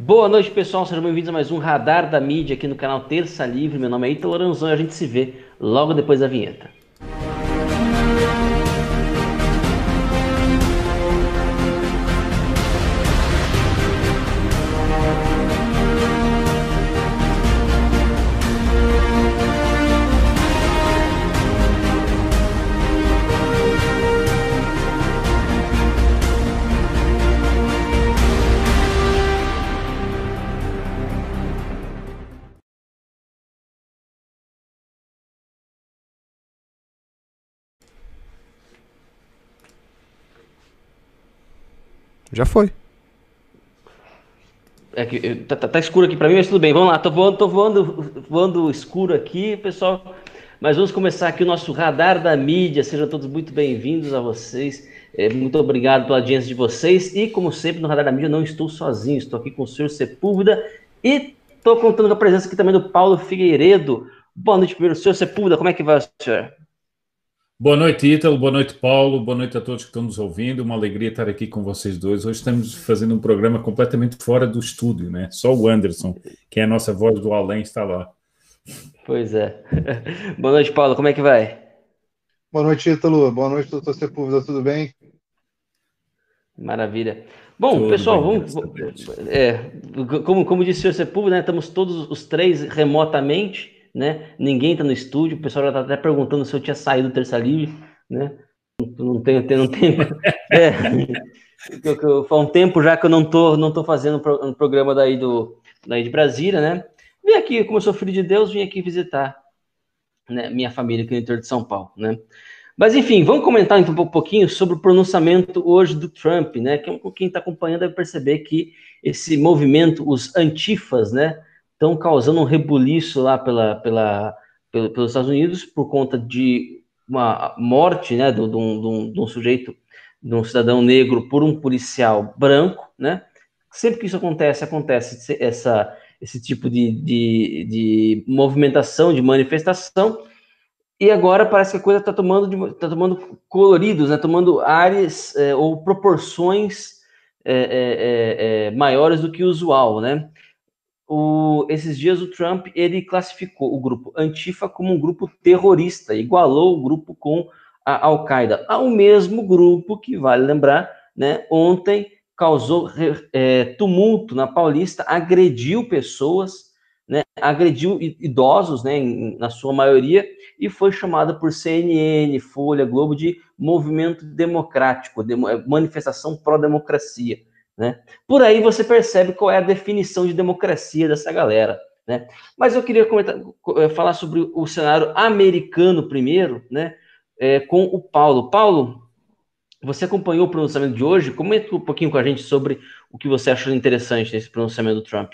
Boa noite, pessoal. Sejam bem-vindos a mais um Radar da Mídia aqui no canal Terça Livre. Meu nome é Ítalo Loranzon e a gente se vê logo depois da vinheta. Já foi. É que tá escuro aqui pra mim, mas tudo bem. Vamos lá, tô voando escuro aqui, pessoal. Mas vamos começar aqui o nosso Radar da Mídia. Sejam todos muito bem-vindos a vocês. Muito obrigado pela audiência de vocês. E, como sempre, no Radar da Mídia, eu não estou sozinho. Estou aqui com o senhor Sepúlveda e estou contando com a presença aqui também do Paulo Figueiredo. Boa noite, primeiro, senhor Sepúlveda. Como é que vai, senhor? Boa noite, Ítalo. Boa noite, Paulo. Boa noite a todos que estão nos ouvindo. Uma alegria estar aqui com vocês dois. Hoje estamos fazendo um programa completamente fora do estúdio, né? Só o Anderson, que é a nossa voz do além, está lá. Pois é. Boa noite, Paulo. Como é que vai? Boa noite, Ítalo. Boa noite, doutor Sepúlveda. Tudo bem? Maravilha. Bom, Tudo pessoal, bem, vamos, graças a Deus. como disse o senhor Sepúlveda, né, estamos todos os três remotamente, né? Ninguém está no estúdio. O pessoal já está até perguntando se eu tinha saído do Terça Livre, né? Não tenho. É, faz um tempo já que eu não tô fazendo um programa daí de Brasília, né? Vim aqui, como eu sou filho de Deus, vim aqui visitar, né, minha família aqui no interior de São Paulo, né? Mas enfim, vamos comentar então um pouquinho sobre o pronunciamento hoje do Trump, né? Quem está acompanhando deve perceber que esse movimento, os antifas, né, estão causando um rebuliço lá pelos Estados Unidos por conta de uma morte, né, de um sujeito, de um cidadão negro por um policial branco, né? Sempre que isso acontece esse tipo de movimentação, de manifestação. E agora parece que a coisa tá tomando coloridos, né? Tomando áreas ou proporções maiores do que o usual, né? Esses dias o Trump ele classificou o grupo Antifa como um grupo terrorista, igualou o grupo com a Al-Qaeda, ao mesmo grupo que, vale lembrar, né, ontem causou tumulto na Paulista, agrediu pessoas, né, agrediu idosos, né, na sua maioria, e foi chamada por CNN, Folha, Globo de movimento democrático, manifestação pró-democracia, né? Por aí você percebe qual é a definição de democracia dessa galera, né? Mas eu queria falar sobre o cenário americano primeiro, né? Com o Paulo. Paulo, você acompanhou o pronunciamento de hoje? Comenta um pouquinho com a gente sobre o que você achou interessante nesse pronunciamento do Trump.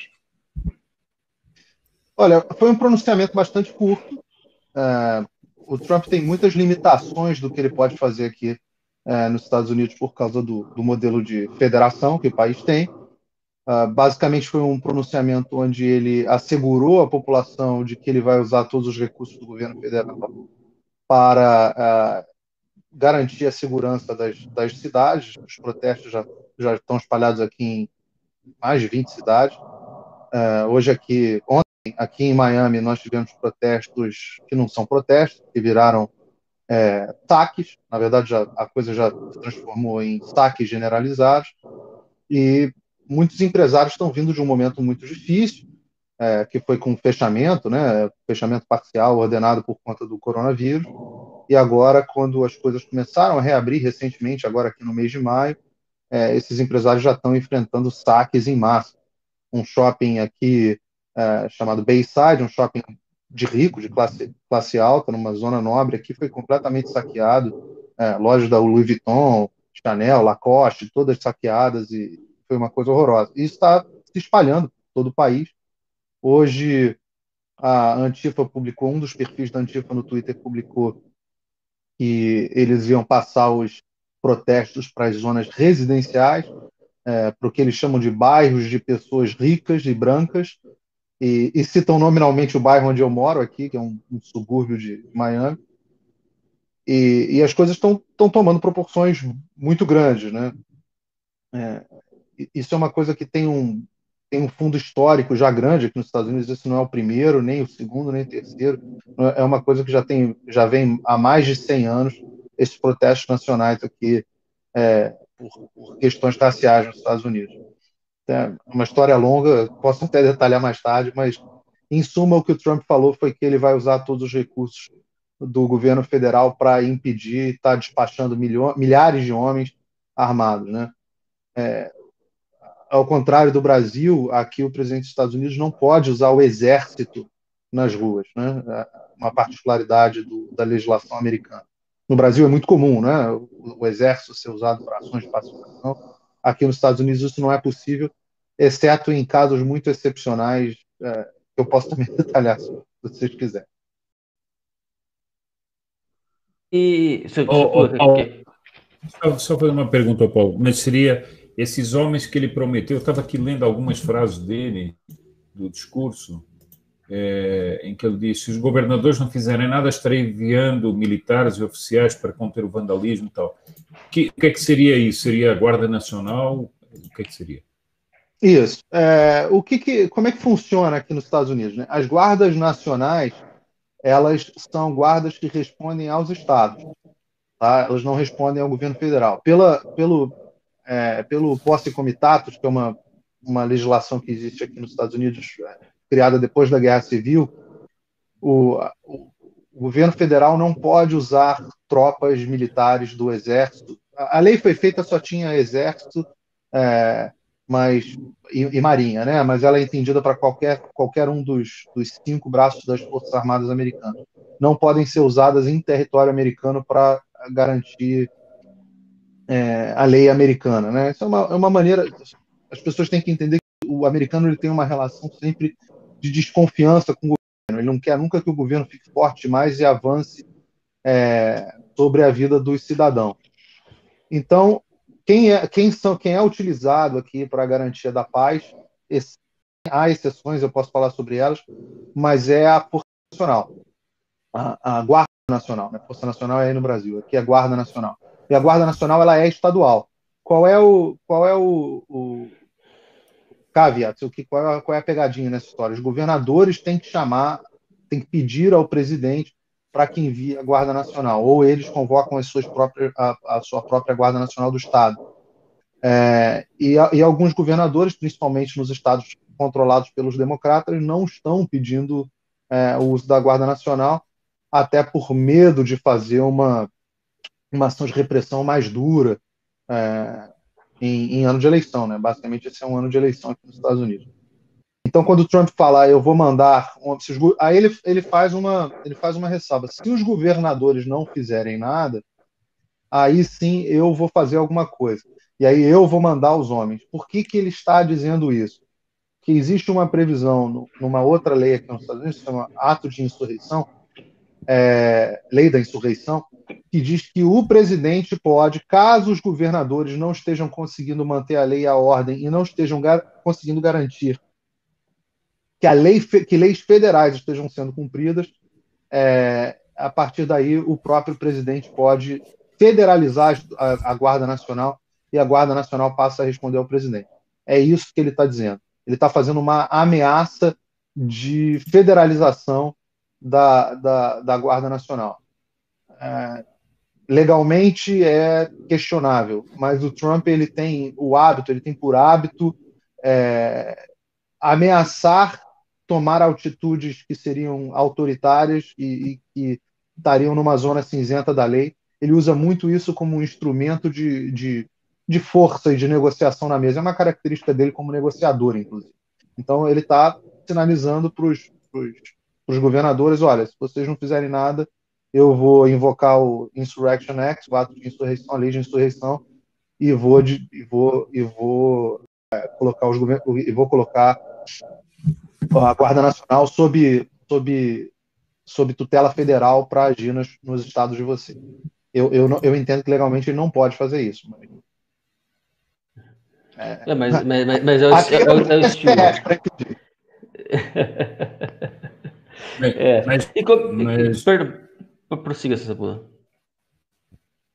Olha, foi um pronunciamento bastante curto. O Trump tem muitas limitações do que ele pode fazer aqui nos Estados Unidos por causa do modelo de federação que o país tem. Basicamente foi um pronunciamento onde ele assegurou à população de que ele vai usar todos os recursos do governo federal para garantir a segurança das cidades. Os protestos já estão espalhados aqui em mais de 20 cidades. Hoje ontem, aqui em Miami, nós tivemos protestos que não são protestos, que viraram saques. Na verdade, a coisa já se transformou em saques generalizados e muitos empresários estão vindo de um momento muito difícil, que foi com o fechamento, né, fechamento parcial ordenado por conta do coronavírus. E agora, quando as coisas começaram a reabrir recentemente, agora aqui no mês de maio, esses empresários já estão enfrentando saques em massa. Um shopping aqui chamado Bayside, um shopping de rico, de classe alta, numa zona nobre aqui, foi completamente saqueado. Lojas da Louis Vuitton, Chanel, Lacoste, todas saqueadas, e foi uma coisa horrorosa. E isso está se espalhando por todo o país. Hoje, a Antifa publicou, um dos perfis da Antifa no Twitter publicou que eles iam passar os protestos para as zonas residenciais, para o que eles chamam de bairros de pessoas ricas e brancas, e citam nominalmente o bairro onde eu moro aqui, que é um subúrbio de Miami, e as coisas estão tomando proporções muito grandes, né? Isso é uma coisa que tem tem um fundo histórico já grande aqui nos Estados Unidos. Esse não é o primeiro, nem o segundo, nem o terceiro. É uma coisa que já vem há mais de 100 anos, esses protestos nacionais aqui por questões raciais nos Estados Unidos. É uma história longa, posso até detalhar mais tarde, mas, em suma, o que o Trump falou foi que ele vai usar todos os recursos do governo federal para impedir estar despachando milhares de homens armados, né? Ao contrário do Brasil, aqui o presidente dos Estados Unidos não pode usar o exército nas ruas, né? Uma particularidade da legislação americana. No Brasil é muito comum, né? O exército ser usado para ações de pacificação. Aqui nos Estados Unidos isso não é possível, exceto em casos muito excepcionais, que eu posso também detalhar se vocês quiserem. E só fazer uma pergunta ao Paulo, mas seria esses homens que ele prometeu, eu estava aqui lendo algumas frases dele, do discurso, em que ele disse: se os governadores não fizerem nada, estarei enviando militares e oficiais para conter o vandalismo e tal. O que é que seria isso? Seria a Guarda Nacional? O que é que seria? Isso. Como é que funciona aqui nos Estados Unidos, né? As guardas nacionais, elas são guardas que respondem aos estados, tá? Elas não respondem ao governo federal. Pelo posse comitatus, que é uma legislação que existe aqui nos Estados Unidos, criada depois da Guerra Civil, o governo federal não pode usar tropas militares do Exército. A lei foi feita, só tinha Exército e Marinha, né? Mas ela é entendida para qualquer um dos 5 braços das Forças Armadas americanas. Não podem ser usadas em território americano para garantir a lei americana, né? Isso é uma maneira. As pessoas têm que entender que o americano ele tem uma relação sempre de desconfiança com o governo. Ele não quer nunca que o governo fique forte demais e avance sobre a vida dos cidadãos. Então, quem é utilizado aqui para a garantia da paz? Há exceções, eu posso falar sobre elas, mas é a Força Nacional, a Guarda Nacional, né? Força Nacional é aí no Brasil, aqui é a Guarda Nacional. E a Guarda Nacional ela é estadual. Qual é o caveat? Qual é a pegadinha nessa história? Os governadores têm que pedir ao presidente para que envie a Guarda Nacional, ou eles convocam a sua própria Guarda Nacional do Estado. E alguns governadores, principalmente nos estados controlados pelos democratas, não estão pedindo o uso da Guarda Nacional, até por medo de fazer uma ação de repressão mais dura em ano de eleição, né? Basicamente, esse é um ano de eleição aqui nos Estados Unidos. Então, quando o Trump falar, eu vou mandar... Aí ele faz uma ressalva. Se os governadores não fizerem nada, aí sim eu vou fazer alguma coisa. E aí eu vou mandar os homens. Por que ele está dizendo isso? Que existe uma previsão numa outra lei aqui nos Estados Unidos, que se chama Ato de Insurreição, Lei da Insurreição, que diz que o presidente pode, caso os governadores não estejam conseguindo manter a lei e a ordem e não estejam conseguindo garantir que leis federais estejam sendo cumpridas, a partir daí o próprio presidente pode federalizar a Guarda Nacional e a Guarda Nacional passa a responder ao presidente. É isso que ele está dizendo. Ele está fazendo uma ameaça de federalização da Guarda Nacional. Legalmente é questionável, mas o Trump ele tem por hábito ameaçar tomar atitudes que seriam autoritárias e que estariam numa zona cinzenta da lei. Ele usa muito isso como um instrumento de força e de negociação na mesa. É uma característica dele como negociador, inclusive. Então, ele está sinalizando para os governadores: olha, se vocês não fizerem nada, eu vou invocar o Insurrection Act, o ato de insurreição, a lei de insurreição, e vou colocar a Guarda Nacional sob tutela federal para agir nos estados de vocês. Eu entendo que legalmente ele não pode fazer isso. Mas é o estilo. Perdão, prossiga, Sapula.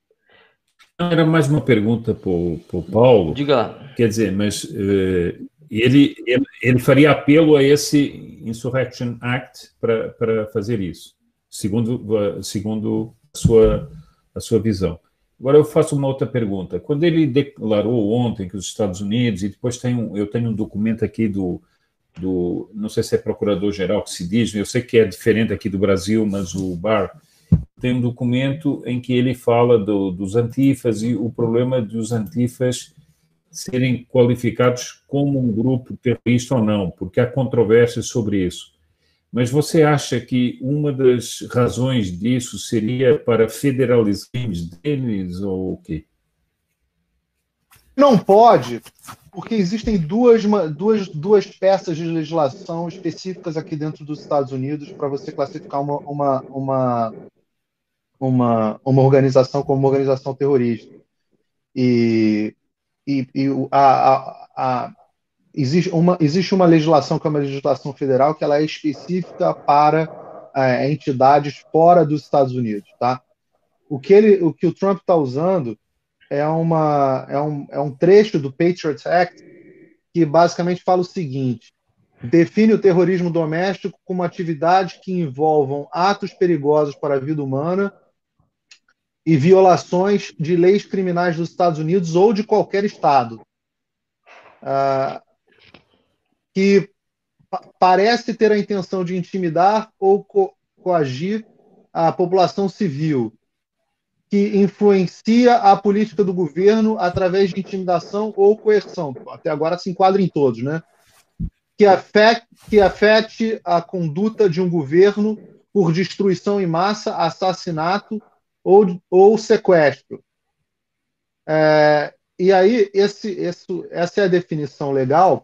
Era mais uma pergunta para o Paulo. Diga lá. Quer dizer, mas ele faria apelo a esse Insurrection Act para fazer isso, segundo a sua visão. Agora eu faço uma outra pergunta. Quando ele declarou ontem que os Estados Unidos, e depois eu tenho um documento aqui do não sei se é procurador-geral que se diz, eu sei que é diferente aqui do Brasil, mas o Barr tem um documento em que ele fala dos antifas e o problema dos antifas serem qualificados como um grupo terrorista ou não, porque há controvérsias sobre isso. Mas você acha que uma das razões disso seria para federalizar deles ou o quê? Não pode, porque existem duas peças de legislação específicas aqui dentro dos Estados Unidos para você classificar uma organização como uma organização terrorista. Existe uma legislação que é uma legislação federal que ela é específica para entidades fora dos Estados Unidos, tá? O que o Trump está usando é um trecho do Patriot Act que basicamente fala o seguinte: define o terrorismo doméstico como atividade que envolvam atos perigosos para a vida humana e violações de leis criminais dos Estados Unidos ou de qualquer estado, que parece ter a intenção de intimidar ou coagir a população civil, que influencia a política do governo através de intimidação ou coerção. Até agora se enquadra em todos, né? Que afete a conduta de um governo por destruição em massa, assassinato ou sequestro. E aí, essa é a definição legal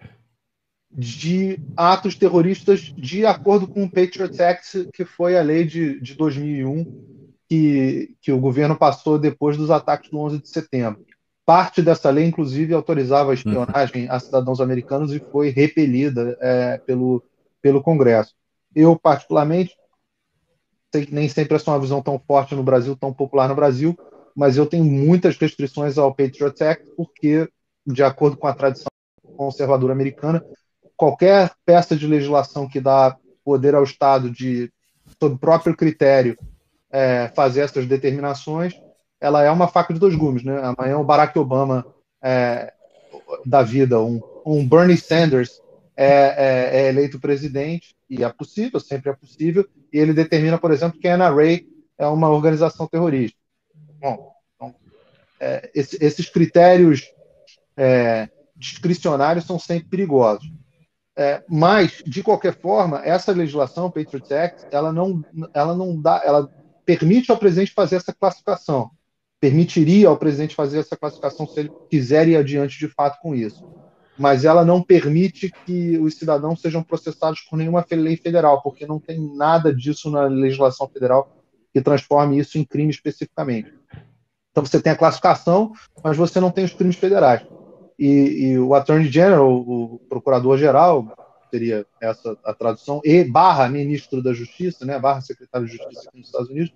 de atos terroristas de acordo com o Patriot Act, que foi a lei de 2001, que o governo passou depois dos ataques do 11 de setembro. Parte dessa lei, inclusive, autorizava a espionagem a cidadãos americanos e foi repelida pelo Congresso. Eu, particularmente, sei que nem sempre essa é uma visão tão forte no Brasil, tão popular no Brasil, mas eu tenho muitas restrições ao Patriot Act, porque, de acordo com a tradição conservadora americana, qualquer peça de legislação que dá poder ao Estado de, sob próprio critério, fazer essas determinações, ela é uma faca de dois gumes, né? Amanhã o Barack Obama da vida, um Bernie Sanders é eleito presidente, e é possível, sempre é possível, e ele determina, por exemplo, que a NRA é uma organização terrorista. Bom, então, esses critérios discricionários são sempre perigosos. Mas, de qualquer forma, essa legislação, o Patriot Act, ela permite ao presidente fazer essa classificação. Permitiria ao presidente fazer essa classificação se ele quiser ir adiante de fato com isso. Mas ela não permite que os cidadãos sejam processados por nenhuma lei federal, porque não tem nada disso na legislação federal que transforme isso em crime especificamente. Então você tem a classificação, mas você não tem os crimes federais. E o Attorney General, o Procurador-Geral, seria essa a tradução, e / Ministro da Justiça, né, / Secretário de Justiça aqui nos Estados Unidos,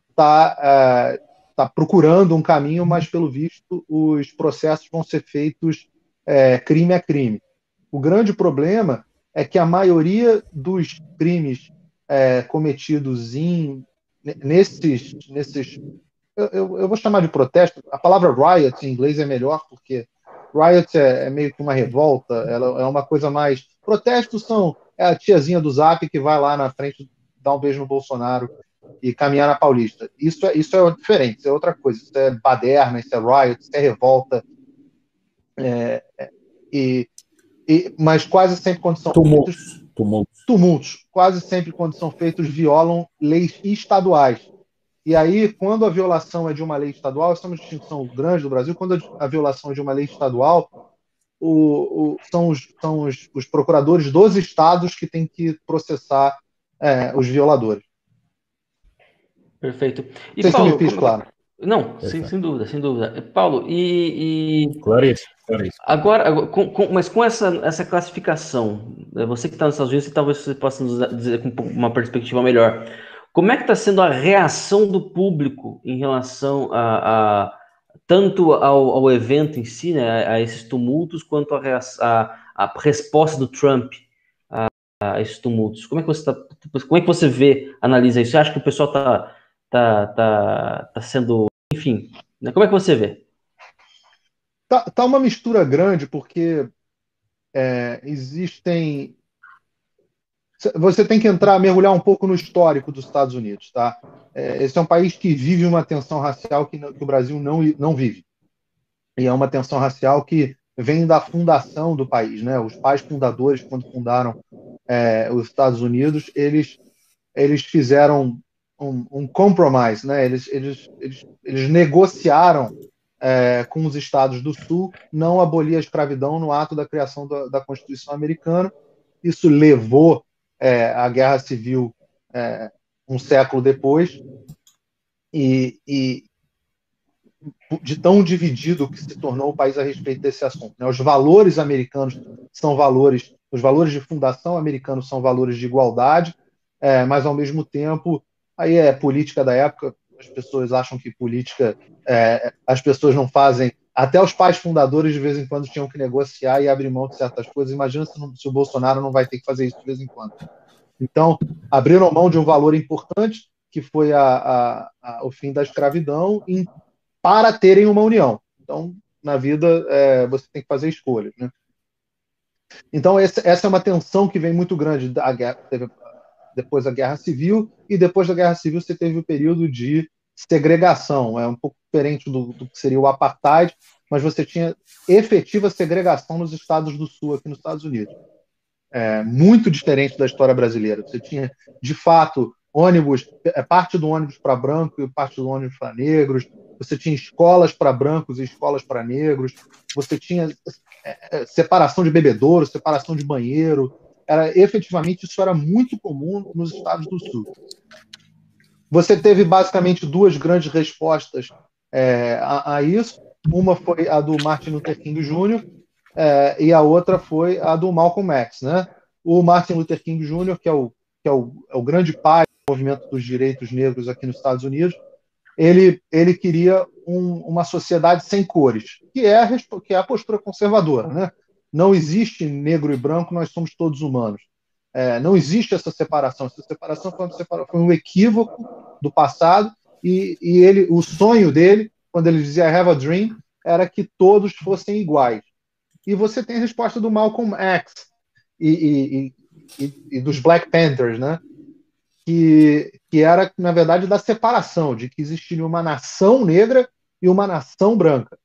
está procurando um caminho, mas, pelo visto, os processos vão ser feitos crime a crime. O grande problema é que a maioria dos crimes cometidos nesses eu vou chamar de protesto, a palavra riot em inglês é melhor, porque riot é meio que uma revolta, ela é uma coisa mais... Protestos são a tiazinha do Zap que vai lá na frente dar um beijo no Bolsonaro e caminhar na Paulista. Isso é diferente, isso é outra coisa, isso é baderna, isso é riot, isso é revolta. Mas quase sempre quando são tumultos, quase sempre quando são feitos violam leis estaduais. E aí, quando a violação é de uma lei estadual, essa é uma distinção grande do Brasil, quando a violação é de uma lei estadual, são os procuradores dos estados que têm que processar os violadores. Perfeito. E não sei Paulo, se me fiz claro. Não, sem dúvida, sem dúvida. Paulo, Claríssimo. Agora, mas com essa classificação, você que está nos Estados Unidos, talvez você possa nos dizer com uma perspectiva melhor. Como é que está sendo a reação do público em relação tanto ao evento em si, né, a esses tumultos, quanto a resposta do Trump a esses tumultos? Como é que você vê, analisa isso? Você acha que o pessoal tá sendo, enfim, né? Como é que você vê? Tá uma mistura grande, porque existem. Você tem que mergulhar um pouco no histórico dos Estados Unidos, tá? Esse é um país que vive uma tensão racial que o Brasil não vive. E é uma tensão racial que vem da fundação do país, né? Os pais fundadores, quando fundaram os Estados Unidos, eles fizeram um compromise, né? Eles negociaram com os estados do Sul não abolir a escravidão no ato da criação da Constituição Americana. Isso levou à Guerra Civil um século depois, e de tão dividido que se tornou o país a respeito desse assunto, né? Os valores americanos os valores de fundação americanos são valores de igualdade, mas ao mesmo tempo, aí é política da época, as pessoas acham que política, as pessoas não fazem, até os pais fundadores de vez em quando tinham que negociar e abrir mão de certas coisas. Imagina se o Bolsonaro não vai ter que fazer isso de vez em quando. Então, abriram mão de um valor importante, que foi o fim da escravidão, para terem uma união. Então, na vida, você tem que fazer escolhas, né? Então, essa é uma tensão que vem muito grande depois da Guerra Civil, e depois da Guerra Civil você teve o período de segregação. É um pouco diferente do que seria o apartheid, mas você tinha efetiva segregação nos estados do Sul, aqui nos Estados Unidos. Muito diferente da história brasileira. Você tinha, de fato, ônibus, parte do ônibus para branco e parte do ônibus para negros. Você tinha escolas para brancos e escolas para negros. Você tinha separação de bebedouro, separação de banheiro. Efetivamente, isso era muito comum nos estados do Sul. Você teve basicamente duas grandes respostas a isso. Uma foi a do Martin Luther King Jr., e a outra foi a do Malcolm X, né? O Martin Luther King Jr., que é o grande pai do movimento dos direitos negros aqui nos Estados Unidos, ele queria uma sociedade sem cores, que é a postura conservadora, né? Não existe negro e branco, nós somos todos humanos. Não existe essa separação. Essa separação foi um equívoco do passado, e o sonho dele, quando ele dizia I have a dream, era que todos fossem iguais. E você tem a resposta do Malcolm X e dos Black Panthers, né? Que era, na verdade, da separação, de que existiria uma nação negra e uma nação branca.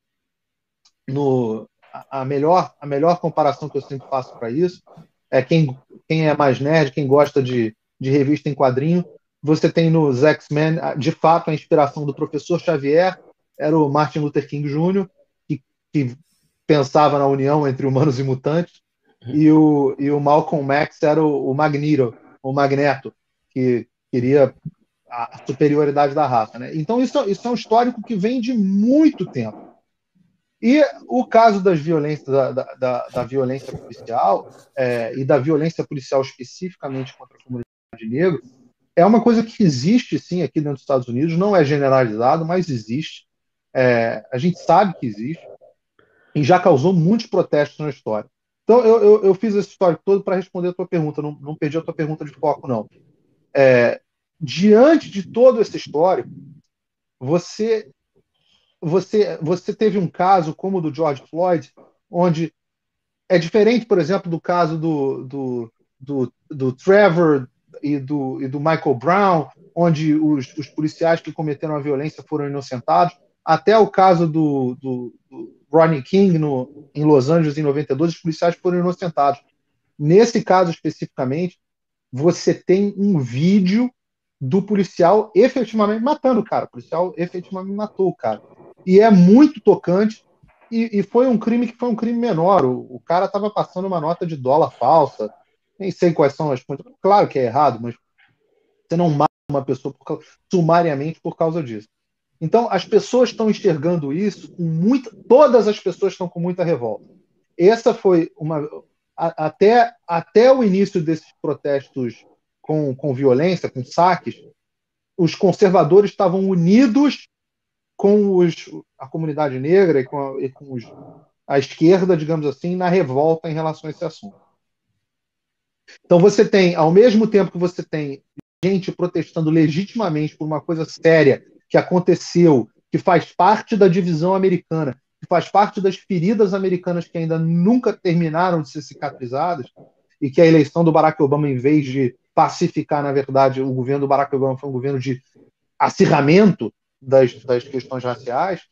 A melhor comparação que eu sempre faço para isso é quem é mais nerd, quem gosta de revista em quadrinho, você tem nos X-Men, de fato, a inspiração do professor Xavier era o Martin Luther King Jr., que pensava na união entre humanos e mutantes, e o Malcolm X era o Magneto, que queria a superioridade da raça, né? Então isso é um histórico que vem de muito tempo. E o caso das violências, da violência policial, e da violência policial especificamente contra a comunidade negra, é uma coisa que existe, sim, aqui dentro dos Estados Unidos, não é generalizado, mas existe. A gente sabe que existe, e já causou muitos protestos na história. Então, eu fiz esse histórico todo para responder a tua pergunta, não perdi a tua pergunta de foco, não. Diante de todo esse histórico, você teve um caso como o do George Floyd, onde é diferente, por exemplo, do caso do Trevor e do Michael Brown, onde os policiais que cometeram a violência foram inocentados, até o caso do Rodney King em Los Angeles em 92, os policiais foram inocentados. Nesse caso especificamente, você tem um vídeo do policial efetivamente matando o cara. O policial efetivamente matou o cara. E é muito tocante, e foi um crime menor. O cara estava passando uma nota de dólar falsa, nem sei quais são as contas. Claro que é errado, mas você não mata uma pessoa sumariamente por causa disso. Então, as pessoas estão enxergando isso todas as pessoas estão com muita revolta. Essa foi até o início desses protestos com violência, com saques, os conservadores estavam unidos com a comunidade negra e com a esquerda, digamos assim, na revolta em relação a esse assunto. Então você tem, ao mesmo tempo que você tem gente protestando legitimamente por uma coisa séria que aconteceu, que faz parte da divisão americana, que faz parte das feridas americanas que ainda nunca terminaram de ser cicatrizadas, e que a eleição do Barack Obama, em vez de pacificar, na verdade, o governo do Barack Obama foi um governo de acirramento das questões raciais,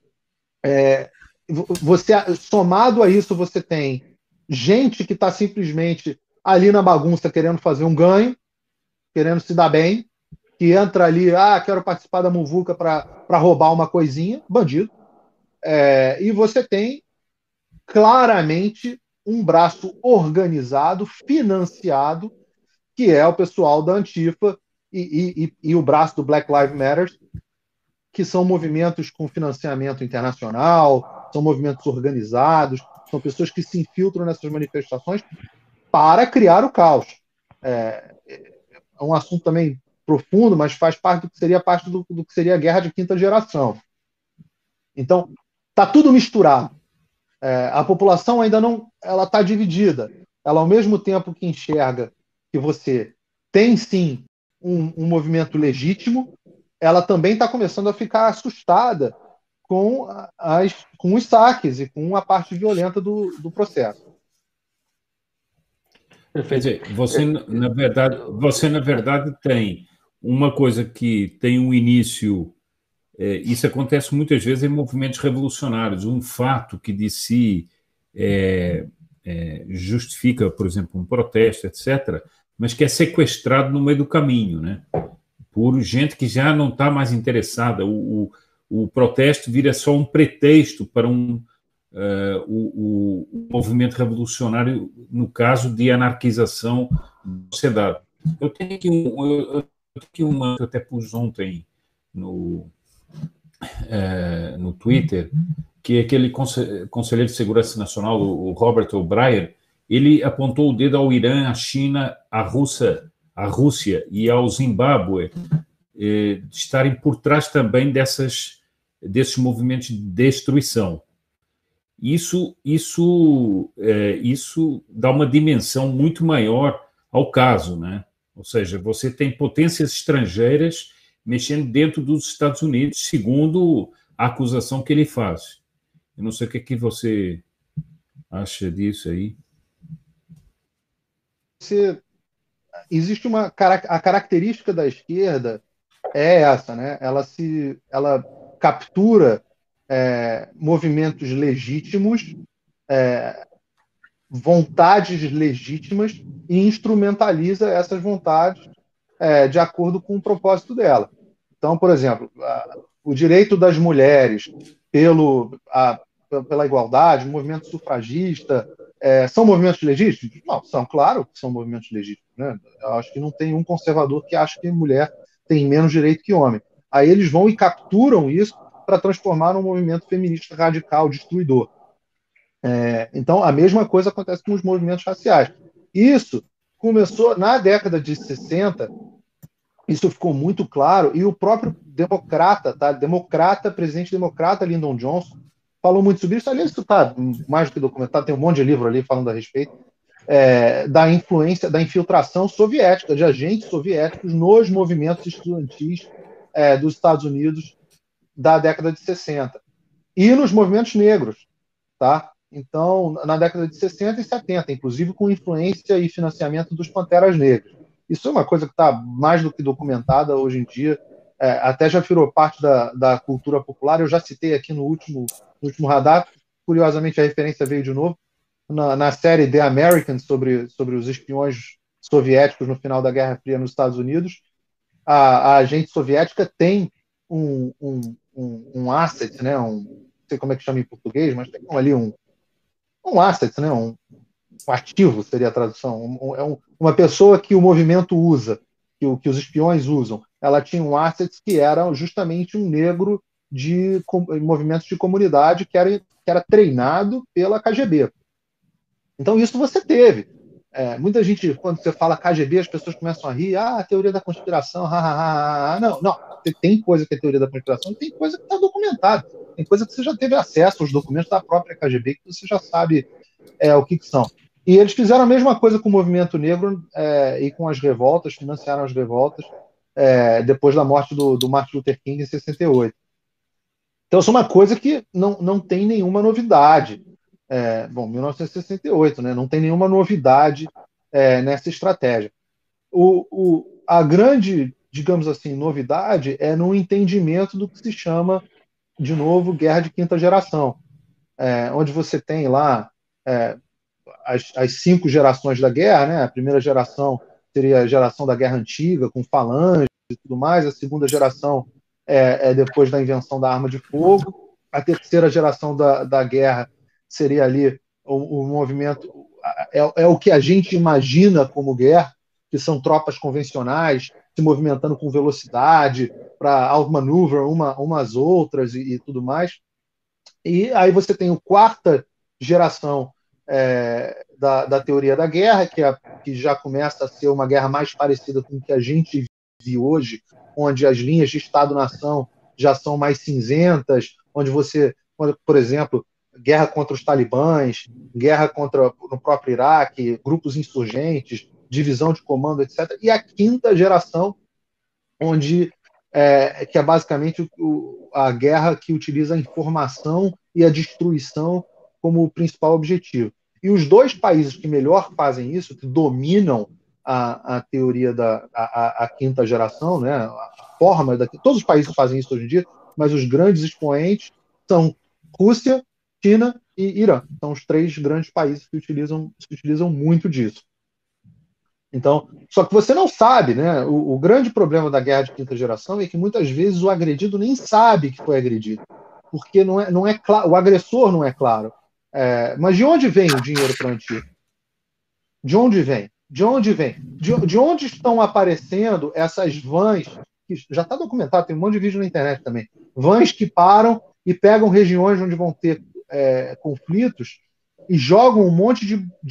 você, somado a isso, você tem gente que está simplesmente ali na bagunça querendo fazer um ganho, querendo se dar bem, que entra ali, quero participar da muvuca para roubar uma coisinha, bandido. E você tem claramente um braço organizado, financiado, que é o pessoal da Antifa e o braço do Black Lives Matter, que são movimentos com financiamento internacional, são movimentos organizados, são pessoas que se infiltram nessas manifestações para criar o caos. É um assunto também profundo, mas faz parte do que seria do que seria a guerra de quinta geração. Então, está tudo misturado. A população ainda não, ela está dividida. Ela, ao mesmo tempo que enxerga que você tem sim um movimento legítimo, ela também está começando a ficar assustada com os saques e com a parte violenta do processo. Quer dizer, você na verdade tem uma coisa que tem um início, isso acontece muitas vezes em movimentos revolucionários, um fato que de si justifica, por exemplo, um protesto, etc., mas que é sequestrado no meio do caminho, né? Por gente que já não está mais interessada. O protesto vira só um pretexto para o movimento revolucionário, no caso de anarquização da sociedade. Eu tenho aqui uma que eu até pus ontem no Twitter, que é aquele conselheiro de segurança nacional, o Robert O'Brien. Ele apontou o dedo ao Irã, à China, à Rússia e ao Zimbábue de estarem por trás também desses movimentos de destruição. Isso dá uma dimensão muito maior ao caso, né? Ou seja, você tem potências estrangeiras mexendo dentro dos Estados Unidos, segundo a acusação que ele faz. Eu não sei o que é que você acha disso aí. Existe a característica da esquerda é essa, né? Ela captura movimentos legítimos, vontades legítimas e instrumentaliza essas vontades de acordo com o propósito dela. Então, por exemplo, o direito das mulheres pela igualdade, o movimento sufragista, são movimentos legítimos? Não, são, claro que são movimentos legítimos, né? Eu acho que não tem um conservador que acha que mulher tem menos direito que homem. Aí eles vão e capturam isso para transformar num movimento feminista radical, destruidor. Então, a mesma coisa acontece com os movimentos raciais. Isso começou na década de 60, isso ficou muito claro, e o próprio presidente democrata Lyndon Johnson, falou muito sobre isso. Aliás, isso está mais do que documentado, tem um monte de livro ali falando a respeito da influência, da infiltração soviética, de agentes soviéticos nos movimentos estudantis dos Estados Unidos da década de 60. E nos movimentos negros, tá? Então, na década de 60 e 70, inclusive com influência e financiamento dos Panteras Negras. Isso é uma coisa que está mais do que documentada hoje em dia, até já virou parte da cultura popular. Eu já citei aqui no último radar, curiosamente a referência veio de novo, na série The Americans, sobre os espiões soviéticos no final da Guerra Fria nos Estados Unidos. A agente soviética tem um asset, né? Não sei como é que chama em português, mas tem ali um asset, né? Um ativo seria a tradução. Uma pessoa que o movimento usa, que os espiões usam. Ela tinha um asset que era justamente um negro de movimentos de comunidade que era treinado pela KGB. Então, isso você teve. Muita gente, quando você fala KGB, as pessoas começam a rir, teoria da conspiração, Não, não, tem coisa que é teoria da conspiração e tem coisa que está documentada. Tem coisa que você já teve acesso aos documentos da própria KGB, que você já sabe o que são. E eles fizeram a mesma coisa com o movimento negro e com as revoltas, financiaram as revoltas depois da morte do Martin Luther King em 68. Então, isso é uma coisa que não tem nenhuma novidade. 1968, né? Não tem nenhuma novidade nessa estratégia. A grande, digamos assim, novidade é no entendimento do que se chama, de novo, guerra de quinta geração, onde você tem lá as 5 gerações da guerra, né? A primeira geração seria a geração da guerra antiga, com falange e tudo mais. A segunda geração depois da invenção da arma de fogo. A terceira geração da guerra seria ali o movimento, o que a gente imagina como guerra, que são tropas convencionais se movimentando com velocidade para outmaneuver umas outras e tudo mais. E aí você tem a quarta geração da teoria da guerra, que já começa a ser uma guerra mais parecida com o que a gente vive hoje, onde as linhas de Estado-nação já são mais cinzentas, onde você, por exemplo, guerra contra os talibãs, guerra no próprio Iraque, grupos insurgentes, divisão de comando, etc. E a quinta geração, que é basicamente a guerra que utiliza a informação e a destruição como principal objetivo. E os 2 países que melhor fazem isso, que dominam a teoria a quinta geração, né, a forma todos os países fazem isso hoje em dia, mas os grandes expoentes são Rússia, China e Irã. São os 3 grandes países que utilizam muito disso. Então, só que você não sabe, né? O grande problema da guerra de quinta geração é que muitas vezes o agredido nem sabe que foi agredido, porque não é claro, o agressor não é claro. Mas de onde vem o dinheiro para o antigo? De onde vem? De onde vem? De onde estão aparecendo essas vans, que já está documentado, tem um monte de vídeo na internet também, vans que param e pegam regiões onde vão ter conflitos e jogam um monte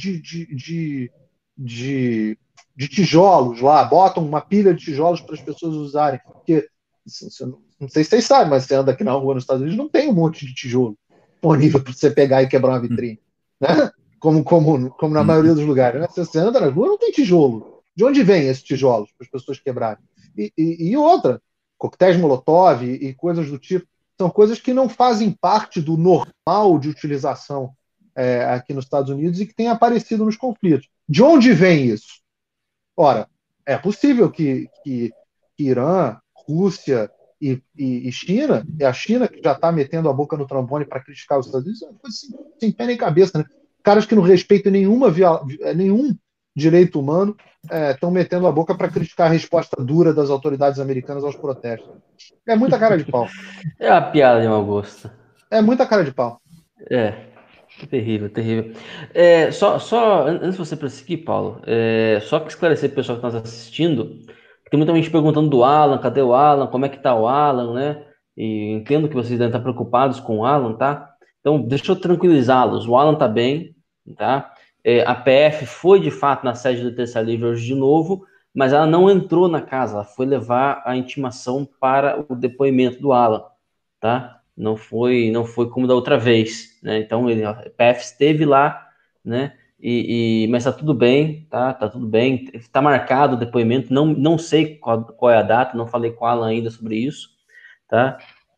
de tijolos lá, botam uma pilha de tijolos para as pessoas usarem. Porque, não sei se vocês sabem, mas você anda aqui na rua nos Estados Unidos, não tem um monte de tijolo disponível para você pegar e quebrar uma vitrine. Né? Como na maioria dos lugares. Né? Você anda na rua, não tem tijolo. De onde vem esses tijolos para as pessoas quebrarem? E outra, coquetéis Molotov e coisas do tipo, são coisas que não fazem parte do normal de utilização aqui nos Estados Unidos e que têm aparecido nos conflitos. De onde vem isso? Ora, é possível que Irã, Rússia e China, e a China que já está metendo a boca no trombone para criticar os Estados Unidos, é uma coisa sem pé nem cabeça, né? Caras que não respeitam nenhum direito humano estão metendo a boca para criticar a resposta dura das autoridades americanas aos protestos. É muita cara de pau. É uma piada de mau gosto. É muita cara de pau. Terrível, terrível. Só antes de você prosseguir, Paulo, só para esclarecer o pessoal que está nos assistindo, tem muita gente perguntando do Alan, cadê o Alan, como é que tá o Alan, né? E entendo que vocês devem estar preocupados com o Alan, tá? Então, deixa eu tranquilizá-los, o Alan tá bem, tá? A PF foi, de fato, na sede do Terça Livre hoje de novo, mas ela não entrou na casa, ela foi levar a intimação para o depoimento do Alan, tá? Não foi como da outra vez, né? Então a PF esteve lá, né? Mas tá tudo bem, tá tudo bem. Tá marcado o depoimento. Não sei qual é a data, não falei com o Alan ainda sobre isso, tá?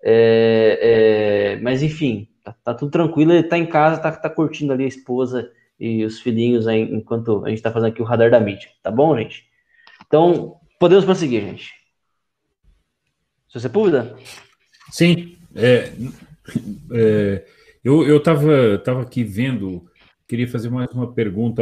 Mas enfim, tá tudo tranquilo. Ele tá em casa, tá curtindo ali a esposa e os filhinhos aí, enquanto a gente tá fazendo aqui o radar da mídia, tá bom, gente? Então podemos prosseguir, gente. Seu Sepúlveda? Sim. Eu estava aqui vendo, queria fazer mais uma pergunta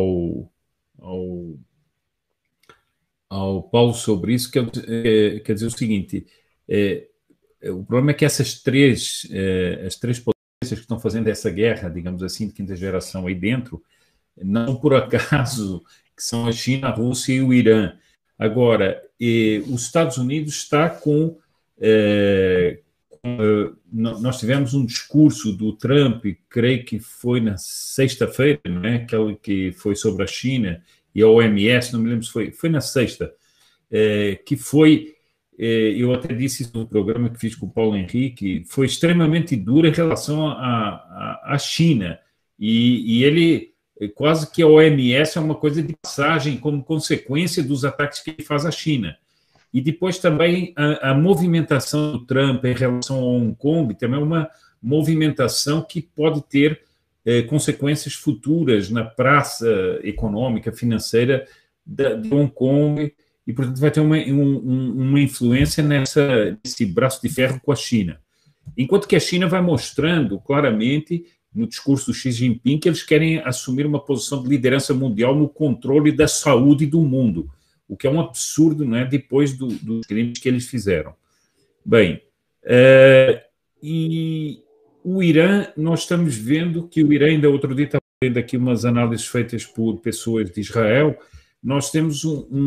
ao Paulo sobre isso, quer dizer o seguinte, o problema é que as três potências que estão fazendo essa guerra, digamos assim, de quinta geração aí dentro, não por acaso que são a China, a Rússia e o Irã. Agora, os Estados Unidos está com nós tivemos um discurso do Trump, creio que foi na sexta-feira, né? Aquele que foi sobre a China e a OMS, não me lembro se foi na sexta, que foi, eu até disse isso no programa que fiz com o Paulo Henrique, foi extremamente duro em relação à China, e ele, quase que a OMS é uma coisa de passagem como consequência dos ataques que ele faz à China. E depois também a movimentação do Trump em relação a Hong Kong também é uma movimentação que pode ter consequências futuras na praça econômica, financeira de Hong Kong, e, portanto, vai ter uma influência nesse braço de ferro com a China. Enquanto que a China vai mostrando claramente, no discurso do Xi Jinping, que eles querem assumir uma posição de liderança mundial no controle da saúde do mundo, o que é um absurdo, não é? Depois dos crimes que eles fizeram. Bem, e o Irã, nós estamos vendo que o Irã, ainda outro dia estava vendo aqui umas análises feitas por pessoas de Israel, nós temos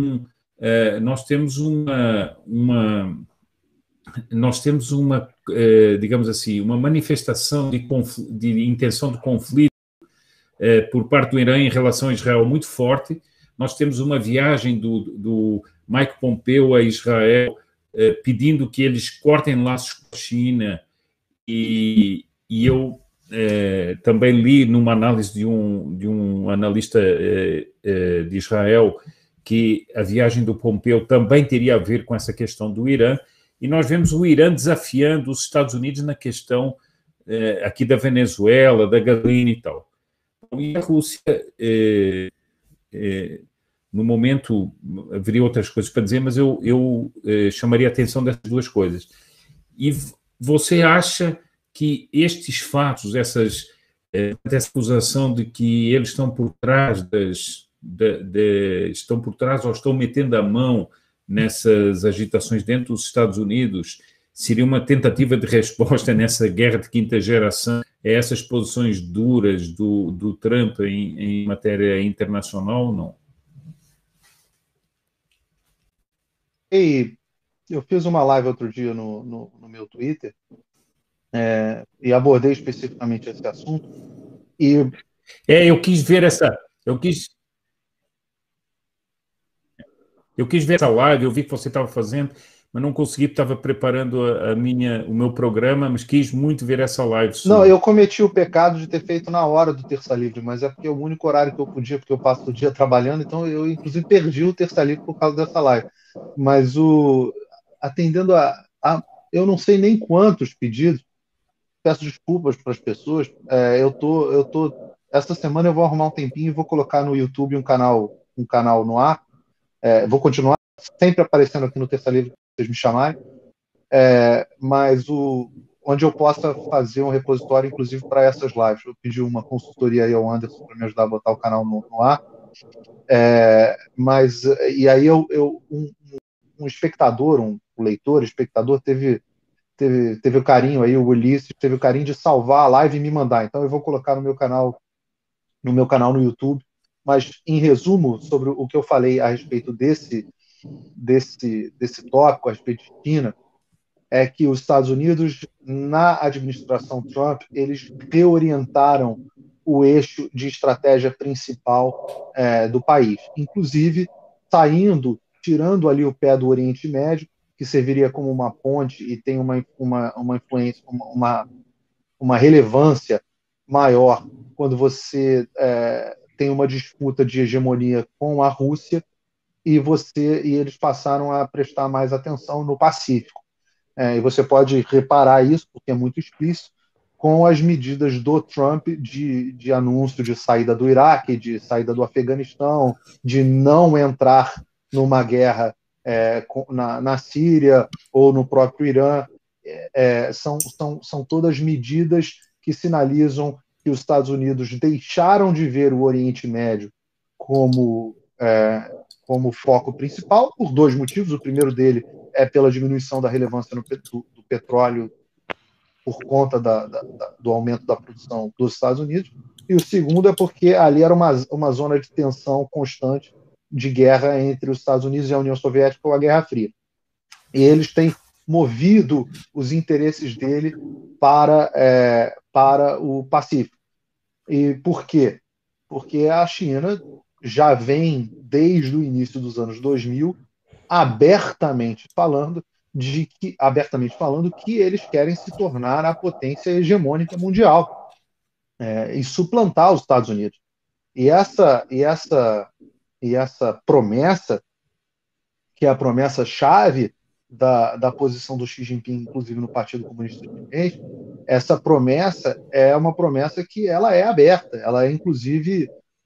digamos assim, uma manifestação de intenção de conflito por parte do Irã em relação a Israel muito forte. Nós temos uma viagem do Mike Pompeo a Israel pedindo que eles cortem laços com a China, e eu também li numa análise de um analista de Israel que a viagem do Pompeo também teria a ver com essa questão do Irã, e nós vemos o Irã desafiando os Estados Unidos na questão aqui da Venezuela, da gasolina e tal. E a Rússia, no momento, haveria outras coisas para dizer, mas eu chamaria a atenção dessas duas coisas. E você acha que estes fatos, essa acusação de que eles estão por trás estão por trás ou estão metendo a mão nessas agitações dentro dos Estados Unidos, seria uma tentativa de resposta nessa guerra de quinta geração a essas posições duras do Trump em matéria internacional ou não? E eu fiz uma live outro dia no meu Twitter e abordei especificamente esse assunto. Eu quis ver Eu quis ver essa live, eu vi que você estava fazendo, mas não consegui, porque estava preparando o meu programa, mas quis muito ver essa live sua. Não, eu cometi o pecado de ter feito na hora do Terça Livre, mas é porque é o único horário que eu podia, porque eu passo o dia trabalhando, então eu, inclusive, perdi o Terça Livre por causa dessa live. Mas atendendo eu não sei nem quantos pedidos, peço desculpas para as pessoas, essa semana eu vou arrumar um tempinho e vou colocar no YouTube um canal no ar. Vou continuar sempre aparecendo aqui no Terça Livre, se vocês me chamarem, mas onde eu possa fazer um repositório, inclusive, para essas lives. Eu pedi uma consultoria aí ao Anderson para me ajudar a botar o canal no ar. E aí um espectador, um leitor, espectador, teve o carinho aí, o Ulisses, teve o carinho de salvar a live e me mandar. Então eu vou colocar no meu canal no YouTube. Mas, em resumo, sobre o que eu falei a respeito desse tópico, a respeito de China, é que os Estados Unidos, na administração Trump, eles reorientaram o eixo de estratégia principal do país, inclusive tirando ali o pé do Oriente Médio, que serviria como uma ponte e tem uma influência, uma relevância maior quando você tem uma disputa de hegemonia com a Rússia, e eles passaram a prestar mais atenção no Pacífico. E você pode reparar isso, porque é muito explícito, com as medidas do Trump de anúncio de saída do Iraque, de saída do Afeganistão, de não entrar numa guerra na Síria ou no próprio Irã. São todas medidas que sinalizam que os Estados Unidos deixaram de ver o Oriente Médio como foco principal, por dois motivos. O primeiro dele é pela diminuição da relevância do petróleo por conta do aumento da produção dos Estados Unidos, e o segundo é porque ali era uma zona de tensão constante de guerra entre os Estados Unidos e a União Soviética, ou a Guerra Fria. E eles têm movido os interesses dele para o Pacífico. E por quê? Porque a China já vem, desde o início dos anos 2000, abertamente falando que eles querem se tornar a potência hegemônica mundial, e suplantar os Estados Unidos. E essa promessa, que é a promessa-chave da posição do Xi Jinping, inclusive no Partido Comunista Chinês, essa promessa é uma promessa que ela é aberta, ela é, inclusive,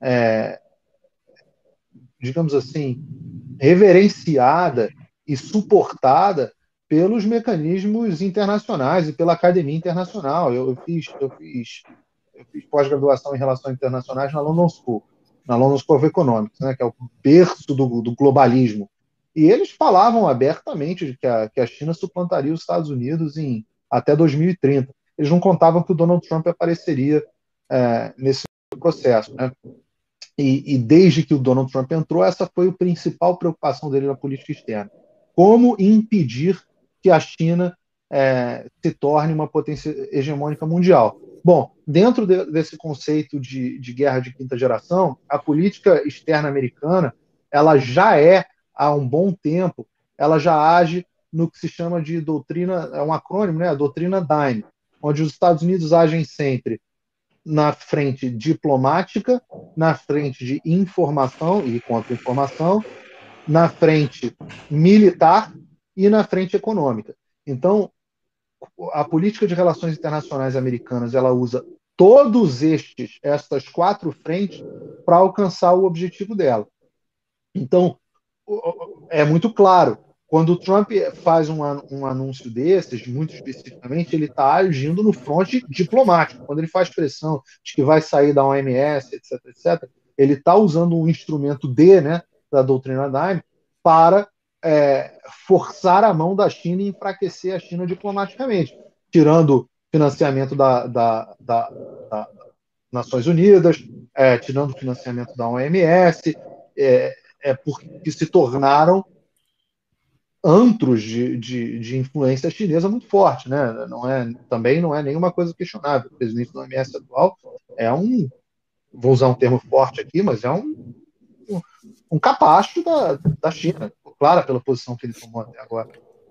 digamos assim, reverenciada e suportada pelos mecanismos internacionais e pela Academia Internacional. Eu fiz pós-graduação em Relações Internacionais na London School of Economics, né, que é o berço do globalismo. E eles falavam abertamente de que a China suplantaria os Estados Unidos até 2030. Eles não contavam que o Donald Trump apareceria nesse processo, né? E desde que o Donald Trump entrou, essa foi a principal preocupação dele na política externa. Como impedir que a China se torne uma potência hegemônica mundial? Bom, dentro desse conceito de guerra de quinta geração, a política externa americana, ela já há um bom tempo, ela já age no que se chama de doutrina, é um acrônimo, né? A doutrina DIME, onde os Estados Unidos agem sempre na frente diplomática, na frente de informação e contra-informação, na frente militar e na frente econômica. Então, a política de relações internacionais americanas, ela usa todos estas 4 frentes para alcançar o objetivo dela. Então, é muito claro, quando o Trump faz um anúncio desses, muito especificamente, ele está agindo no fronte diplomático. Quando ele faz pressão de que vai sair da OMS, etc., ele está usando um instrumento da doutrina DIME para forçar a mão da China e enfraquecer a China diplomaticamente, tirando financiamento da Nações Unidas, tirando financiamento da OMS, porque se tornaram antros de influência chinesa muito forte, né? Também não é nenhuma coisa questionável. O presidente da OMS atual vou usar um termo forte aqui, mas é um capacho da China, claro, pela posição que ele tomou até agora.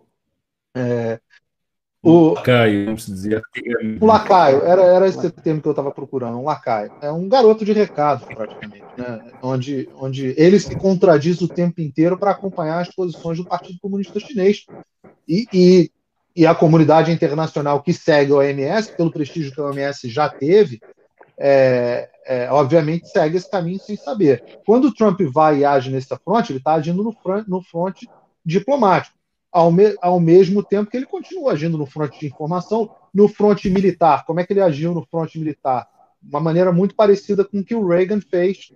O lacaio, vamos dizer. O lacaio, era esse termo que eu estava procurando, um lacaio. É um garoto de recado, praticamente, né? Onde ele se contradiz o tempo inteiro para acompanhar as posições do Partido Comunista Chinês. E a comunidade internacional que segue a OMS, pelo prestígio que a OMS já teve, obviamente segue esse caminho sem saber. Quando o Trump vai e age nessa fronte, ele está agindo no fronte diplomático. Ao mesmo tempo que ele continua agindo no fronte de informação, no fronte militar. Como é que ele agiu no fronte militar? Uma maneira muito parecida com o que o Reagan fez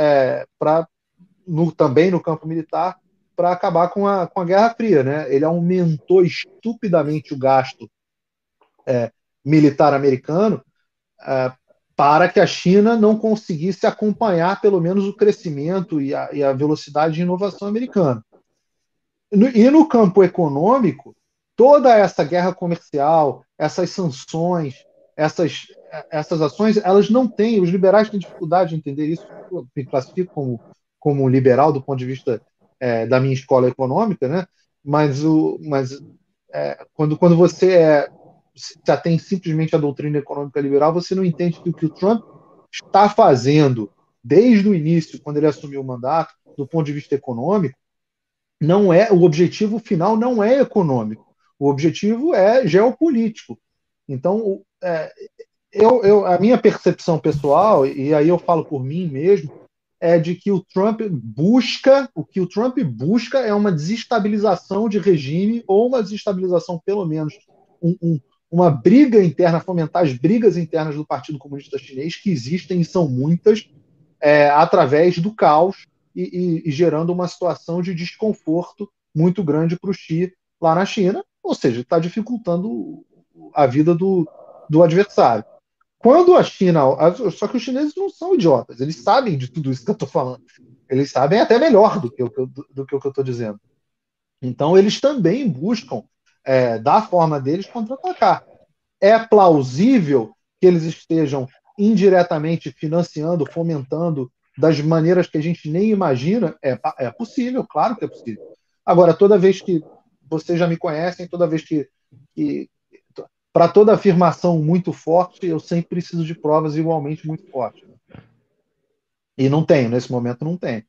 também no campo militar para acabar com a Guerra Fria, né? Ele aumentou estupidamente o gasto militar americano para que a China não conseguisse acompanhar pelo menos o crescimento e a velocidade de inovação americana. E no campo econômico, toda essa guerra comercial, essas sanções, essas ações, elas não têm, os liberais têm dificuldade de entender isso, eu me classifico como liberal do ponto de vista da minha escola econômica, né? Mas quando você se atém simplesmente à doutrina econômica liberal, você não entende que o que o Trump está fazendo desde o início, quando ele assumiu o mandato, do ponto de vista econômico, o objetivo final não é econômico, o objetivo é geopolítico. Então, a minha percepção pessoal, e aí eu falo por mim mesmo, é de que o que o Trump busca é uma desestabilização de regime, ou uma desestabilização, pelo menos, uma briga interna, fomentar as brigas internas do Partido Comunista Chinês, que existem e são muitas, através do caos, e gerando uma situação de desconforto muito grande para o Xi lá na China, ou seja, está dificultando a vida do adversário. Quando a China... Só que os chineses não são idiotas, eles sabem de tudo isso que eu estou falando. Eles sabem até melhor do que o que eu estou dizendo. Então, eles também buscam da forma deles, contra-atacar. É plausível que eles estejam indiretamente financiando, fomentando das maneiras que a gente nem imagina? É possível, claro que é possível. Agora, toda vez que vocês já me conhecem, toda vez que para toda afirmação muito forte, eu sempre preciso de provas igualmente muito fortes. E não tenho, nesse momento não tenho.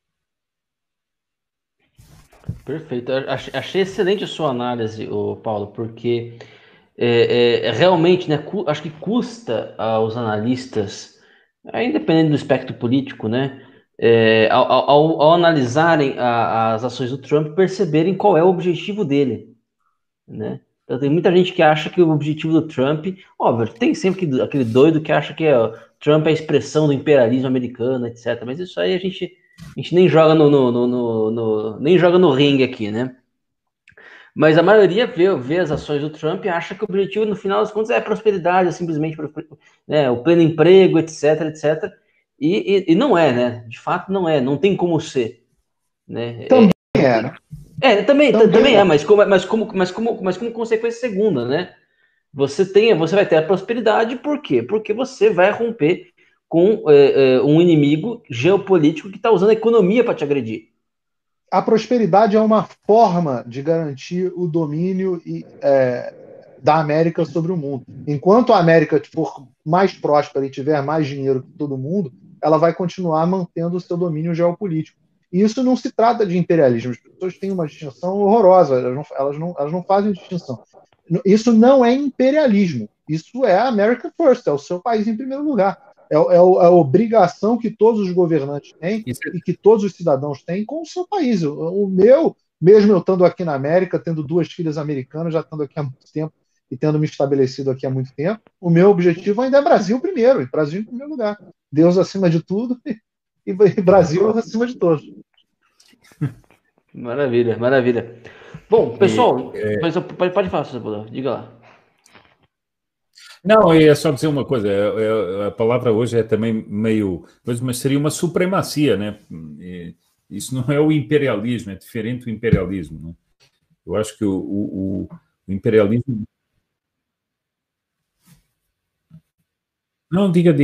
Perfeito. Achei excelente a sua análise, Paulo, porque realmente, né, acho que custa aos analistas, independente do espectro político, né, ao analisarem as ações do Trump, perceberem qual é o objetivo dele, né? Então, tem muita gente que acha que o objetivo do Trump, óbvio, tem sempre aquele doido que acha que Trump é a expressão do imperialismo americano, etc. Mas isso aí a gente nem joga nem joga no ringue aqui, né? Mas a maioria vê as ações do Trump e acha que o objetivo, no final das contas, é a prosperidade, é simplesmente né, o pleno emprego, etc, etc. E não é, né? De fato, não é. Não tem como ser. Né? Também é, né? Também é, mas como consequência segunda, né? Você vai ter a prosperidade, por quê? Porque você vai romper com um inimigo geopolítico que está usando a economia para te agredir. A prosperidade é uma forma de garantir o domínio da América sobre o mundo. Enquanto a América for mais próspera e tiver mais dinheiro que todo mundo, ela vai continuar mantendo o seu domínio geopolítico. E isso não se trata de imperialismo. As pessoas têm uma distinção horrorosa, elas não fazem distinção. Isso não é imperialismo. Isso é America First, é o seu país em primeiro lugar. É a obrigação que todos os governantes têm e que todos os cidadãos têm com o seu país. O meu, mesmo eu estando aqui na América, tendo 2 filhas americanas, já estando aqui há muito tempo e tendo me estabelecido aqui há muito tempo, o meu objetivo ainda é Brasil primeiro, e Brasil em primeiro lugar. Deus acima de tudo e Brasil acima de todos. Maravilha, maravilha. Bom, pessoal, pode falar, Cebola, diga lá. Não, é só dizer uma coisa, a palavra hoje é também meio, mas seria uma supremacia, né? Isso não é o imperialismo, é diferente do imperialismo, né? Eu acho que o imperialismo... Não, diga.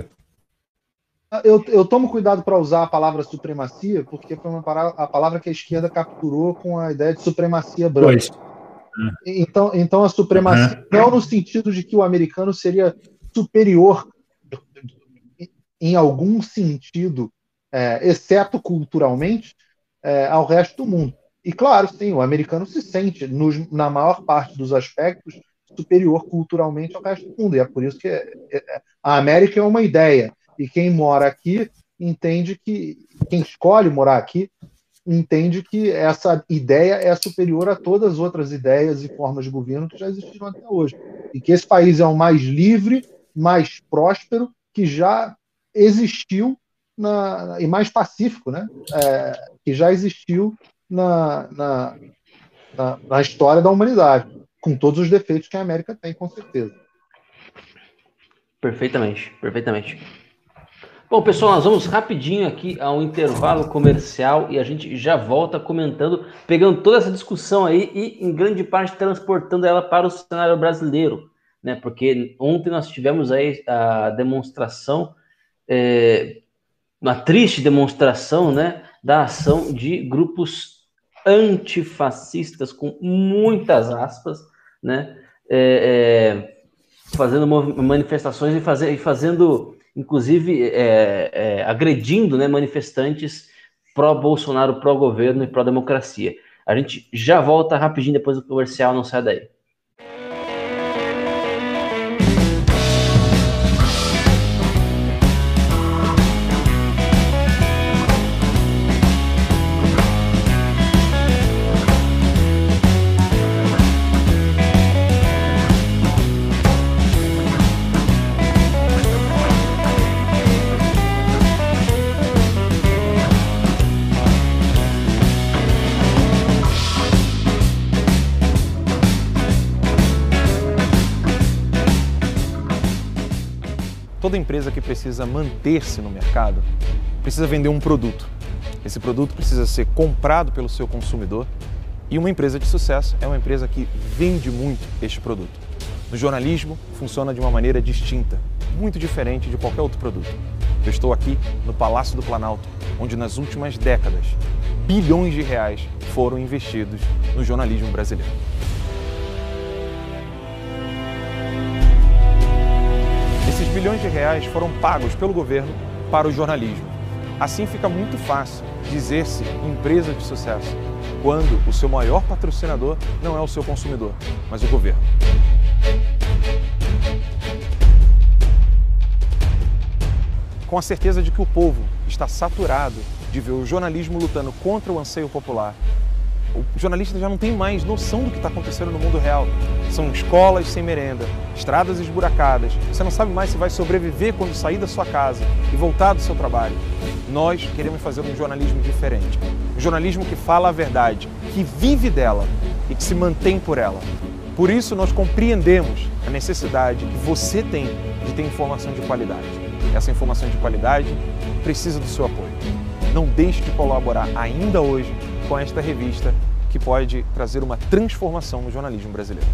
Eu tomo cuidado para usar a palavra supremacia, porque foi a palavra que a esquerda capturou com a ideia de supremacia branca. Pois. Então a supremacia não no sentido de que o americano seria superior em algum sentido, exceto culturalmente, ao resto do mundo. E claro, sim, o americano se sente, na maior parte dos aspectos, superior culturalmente ao resto do mundo. E é por isso que a América é uma ideia. E quem mora aqui entende que, quem escolhe morar aqui, entende que essa ideia é superior a todas as outras ideias e formas de governo que já existiram até hoje. E que esse país é o mais livre, mais próspero, que já existiu, e mais pacífico, né? Que já existiu na história da humanidade, com todos os defeitos que a América tem, com certeza. Perfeitamente. Bom, pessoal, nós vamos rapidinho aqui ao intervalo comercial e a gente já volta comentando, pegando toda essa discussão aí e, em grande parte, transportando ela para o cenário brasileiro, né? Porque ontem nós tivemos aí a demonstração, uma triste demonstração, né, da ação de grupos antifascistas, com muitas aspas, né? Fazendo manifestações e fazendo... inclusive agredindo, né, manifestantes pró-Bolsonaro, pró-governo e pró-democracia. A gente já volta rapidinho depois do comercial, não sai daí. Toda empresa que precisa manter-se no mercado precisa vender um produto. Esse produto precisa ser comprado pelo seu consumidor E uma empresa de sucesso é uma empresa que vende muito este produto. No jornalismo, funciona de uma maneira distinta, muito diferente de qualquer outro produto. Eu estou aqui no Palácio do Planalto, onde nas últimas décadas, bilhões de reais foram investidos no jornalismo brasileiro. Esses bilhões de reais foram pagos pelo governo para o jornalismo. Assim fica muito fácil dizer-se empresa de sucesso, quando o seu maior patrocinador não é o seu consumidor, mas o governo. Com a certeza de que o povo está saturado de ver o jornalismo lutando contra o anseio popular, o jornalista já não tem mais noção do que está acontecendo no mundo real. São escolas sem merenda, estradas esburacadas, você não sabe mais se vai sobreviver quando sair da sua casa e voltar do seu trabalho. Nós queremos fazer um jornalismo diferente, um jornalismo que fala a verdade, que vive dela e que se mantém por ela. Por isso nós compreendemos a necessidade que você tem de ter informação de qualidade. Essa informação de qualidade precisa do seu apoio. Não deixe de colaborar ainda hoje com esta revista que pode trazer uma transformação no jornalismo brasileiro.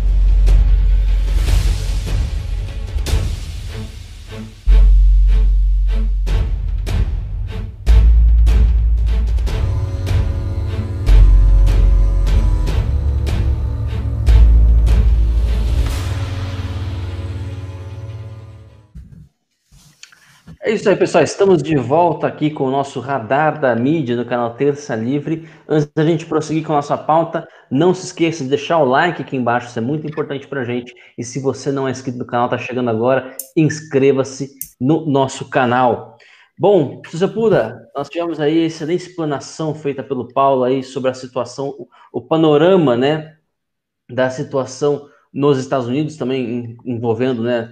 É isso aí, pessoal. Estamos de volta aqui com o nosso Radar da Mídia no canal Terça Livre. Antes da gente prosseguir com a nossa pauta, não se esqueça de deixar o like aqui embaixo, isso é muito importante pra gente. E se você não é inscrito no canal, tá chegando agora, inscreva-se no nosso canal. Bom, se você puder, nós tivemos aí excelente explanação feita pelo Paulo aí sobre a situação, o panorama, né, da situação nos Estados Unidos, também envolvendo, né,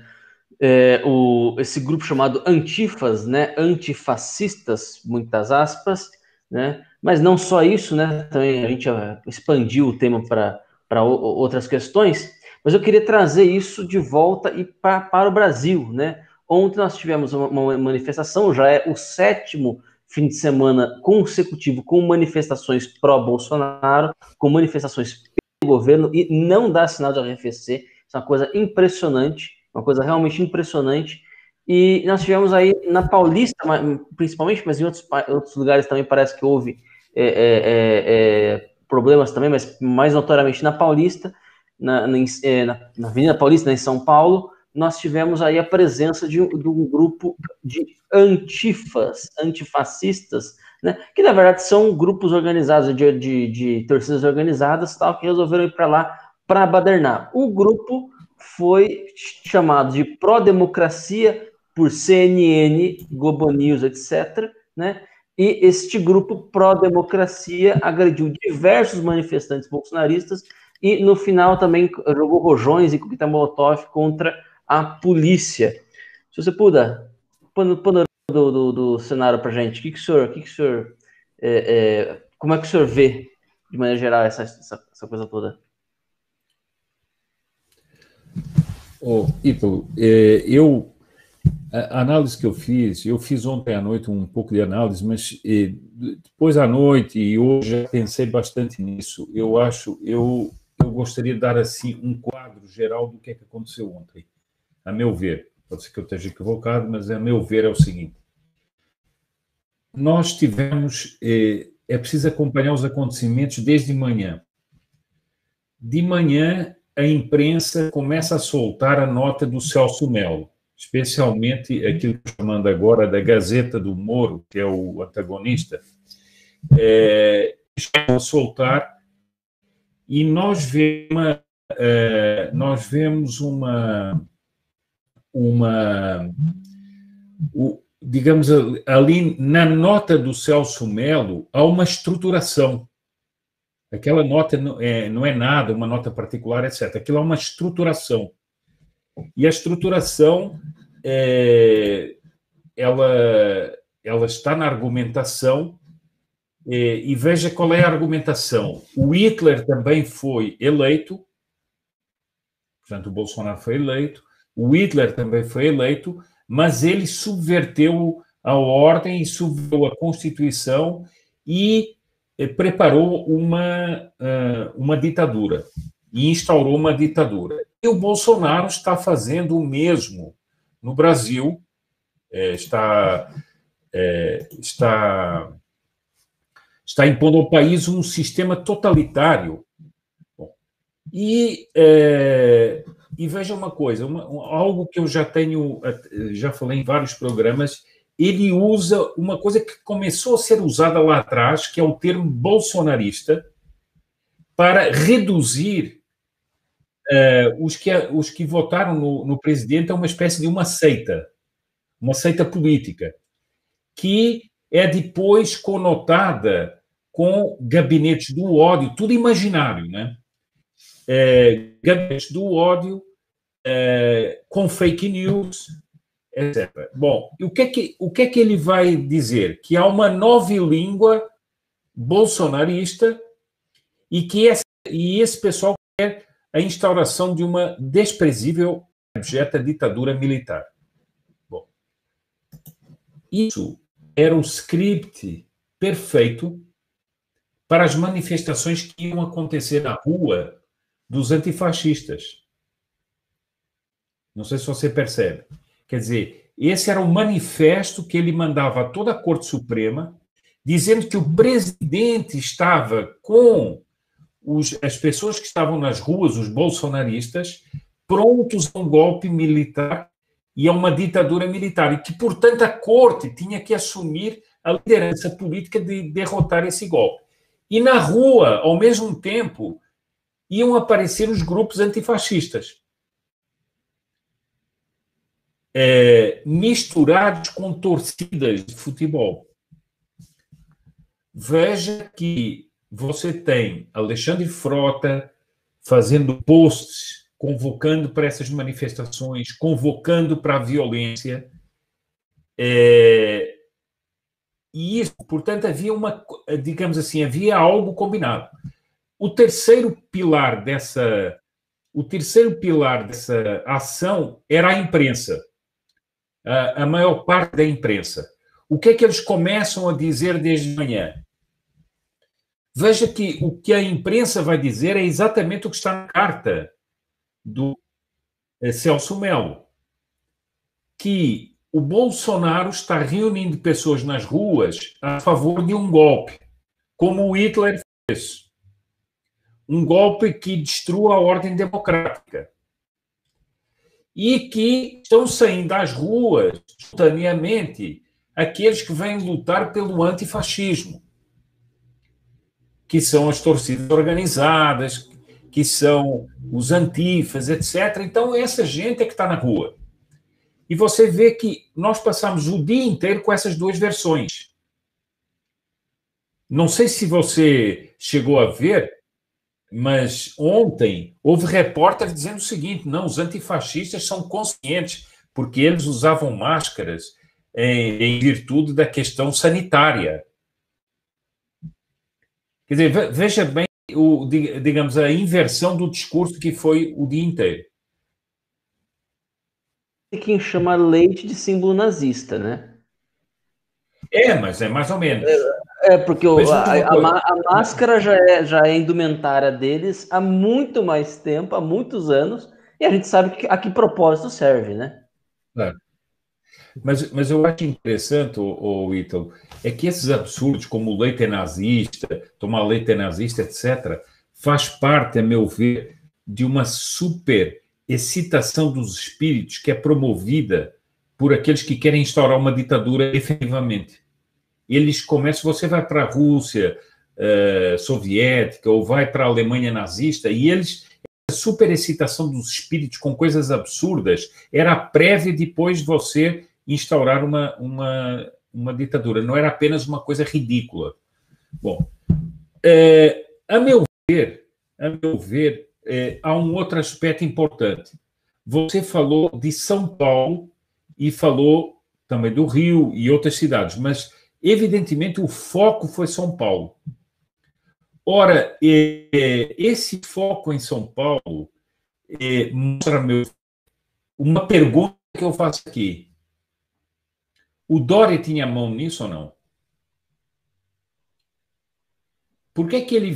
esse grupo chamado Antifas, né, antifascistas, muitas aspas, né, mas não só isso, né, também a gente expandiu o tema para outras questões, mas eu queria trazer isso de volta e para o Brasil, né. Ontem nós tivemos uma manifestação, já é o 7º fim de semana consecutivo com manifestações pró-Bolsonaro, com manifestações pelo governo, e não dá sinal de arrefecer. Isso é uma coisa impressionante, uma coisa realmente impressionante. E nós tivemos aí na Paulista, principalmente, mas em outros lugares também parece que houve problemas também, mas mais notoriamente na Paulista, na Avenida Paulista, né, em São Paulo, nós tivemos aí a presença de um grupo de antifascistas, né, que na verdade são grupos organizados, de torcidas organizadas, tal, que resolveram ir para lá para badernar. O grupo foi chamado de Pró-Democracia por CNN, Globo News, etc., né? E este grupo Pró-Democracia agrediu diversos manifestantes bolsonaristas e, no final, também jogou rojões e coquetel molotov contra a polícia. Se você puder, panorama do cenário para a gente, como é que o senhor vê, de maneira geral, essa coisa toda? Ítalo, a análise que eu fiz ontem à noite um pouco de análise, mas depois à noite e hoje já pensei bastante nisso. Eu gostaria de dar assim um quadro geral do que é que aconteceu ontem. A meu ver, pode ser que eu esteja equivocado, mas a meu ver é o seguinte. Nós tivemos, é preciso acompanhar os acontecimentos desde manhã. De manhã, a imprensa começa a soltar a nota do Celso Mello, especialmente aquilo que estou chamando agora da Gazeta do Moro, que é o antagonista, a soltar, e nós vemos digamos, ali na nota do Celso Mello, há uma estruturação. Aquela nota não é nada, uma nota particular, etc. Aquilo é uma estruturação. E a estruturação, ela está na argumentação, e veja qual é a argumentação. O Hitler também foi eleito, portanto, o Bolsonaro foi eleito, o Hitler também foi eleito, mas ele subverteu a ordem e subverteu a Constituição e preparou uma ditadura e instaurou uma ditadura. E o Bolsonaro está fazendo o mesmo no Brasil, está impondo ao país um sistema totalitário. Bom, e veja uma coisa, algo que eu já falei em vários programas, ele usa uma coisa que começou a ser usada lá atrás, que é o termo bolsonarista, para reduzir os que votaram no presidente a uma espécie de uma seita política, que é depois conotada com gabinetes do ódio, tudo imaginário, né? Gabinetes do ódio, com fake news, etc. Bom, o que é que ele vai dizer? Que há uma nova língua bolsonarista e que esse pessoal quer a instauração de uma desprezível e abjeta ditadura militar. Bom, isso era o script perfeito para as manifestações que iam acontecer na rua dos antifascistas. Não sei se você percebe. Quer dizer, esse era o manifesto que ele mandava a toda a Corte Suprema, dizendo que o presidente estava com as pessoas que estavam nas ruas, os bolsonaristas, prontos a um golpe militar e a uma ditadura militar, e que, portanto, a Corte tinha que assumir a liderança política de derrotar esse golpe. E na rua, ao mesmo tempo, iam aparecer os grupos antifascistas, misturados com torcidas de futebol. Veja que você tem Alexandre Frota fazendo posts, convocando para essas manifestações, convocando para a violência. E isso, portanto, havia digamos assim, havia algo combinado. O terceiro pilar dessa ação era a imprensa. A maior parte da imprensa. O que é que eles começam a dizer desde manhã? Veja que o que a imprensa vai dizer é exatamente o que está na carta do Celso Mello, que o Bolsonaro está reunindo pessoas nas ruas a favor de um golpe, como o Hitler fez. Um golpe que destrua a ordem democrática. E que estão saindo das ruas, espontaneamente, aqueles que vêm lutar pelo antifascismo, que são as torcidas organizadas, que são os antifas, etc. Então, essa gente é que está na rua. E você vê que nós passamos o dia inteiro com essas duas versões. Não sei se você chegou a ver, mas ontem houve repórter dizendo o seguinte: não, os antifascistas são conscientes, porque eles usavam máscaras em virtude da questão sanitária. Quer dizer, veja bem, digamos, a inversão do discurso que foi o dia inteiro. Tem quem chama leite de símbolo nazista, né? Mas é mais ou menos. Porque a máscara já é indumentária deles há muito mais tempo, há muitos anos, e a gente sabe a que propósito serve, né? Claro. Mas eu acho interessante, o Ítalo, é que esses absurdos, como o leite é nazista, tomar leite é nazista, etc., faz parte, a meu ver, de uma super excitação dos espíritos que é promovida por aqueles que querem instaurar uma ditadura efetivamente. Eles começam, você vai para a Rússia soviética ou vai para a Alemanha nazista e eles, a super excitação dos espíritos com coisas absurdas era a prévia depois de você instaurar uma ditadura. Não era apenas uma coisa ridícula. Bom, a meu ver, há um outro aspecto importante. Você falou de São Paulo e falou também do Rio e outras cidades, mas evidentemente o foco foi São Paulo. Ora, esse foco em São Paulo mostra uma pergunta que eu faço aqui. O Dória tinha mão nisso ou não? por que é que ele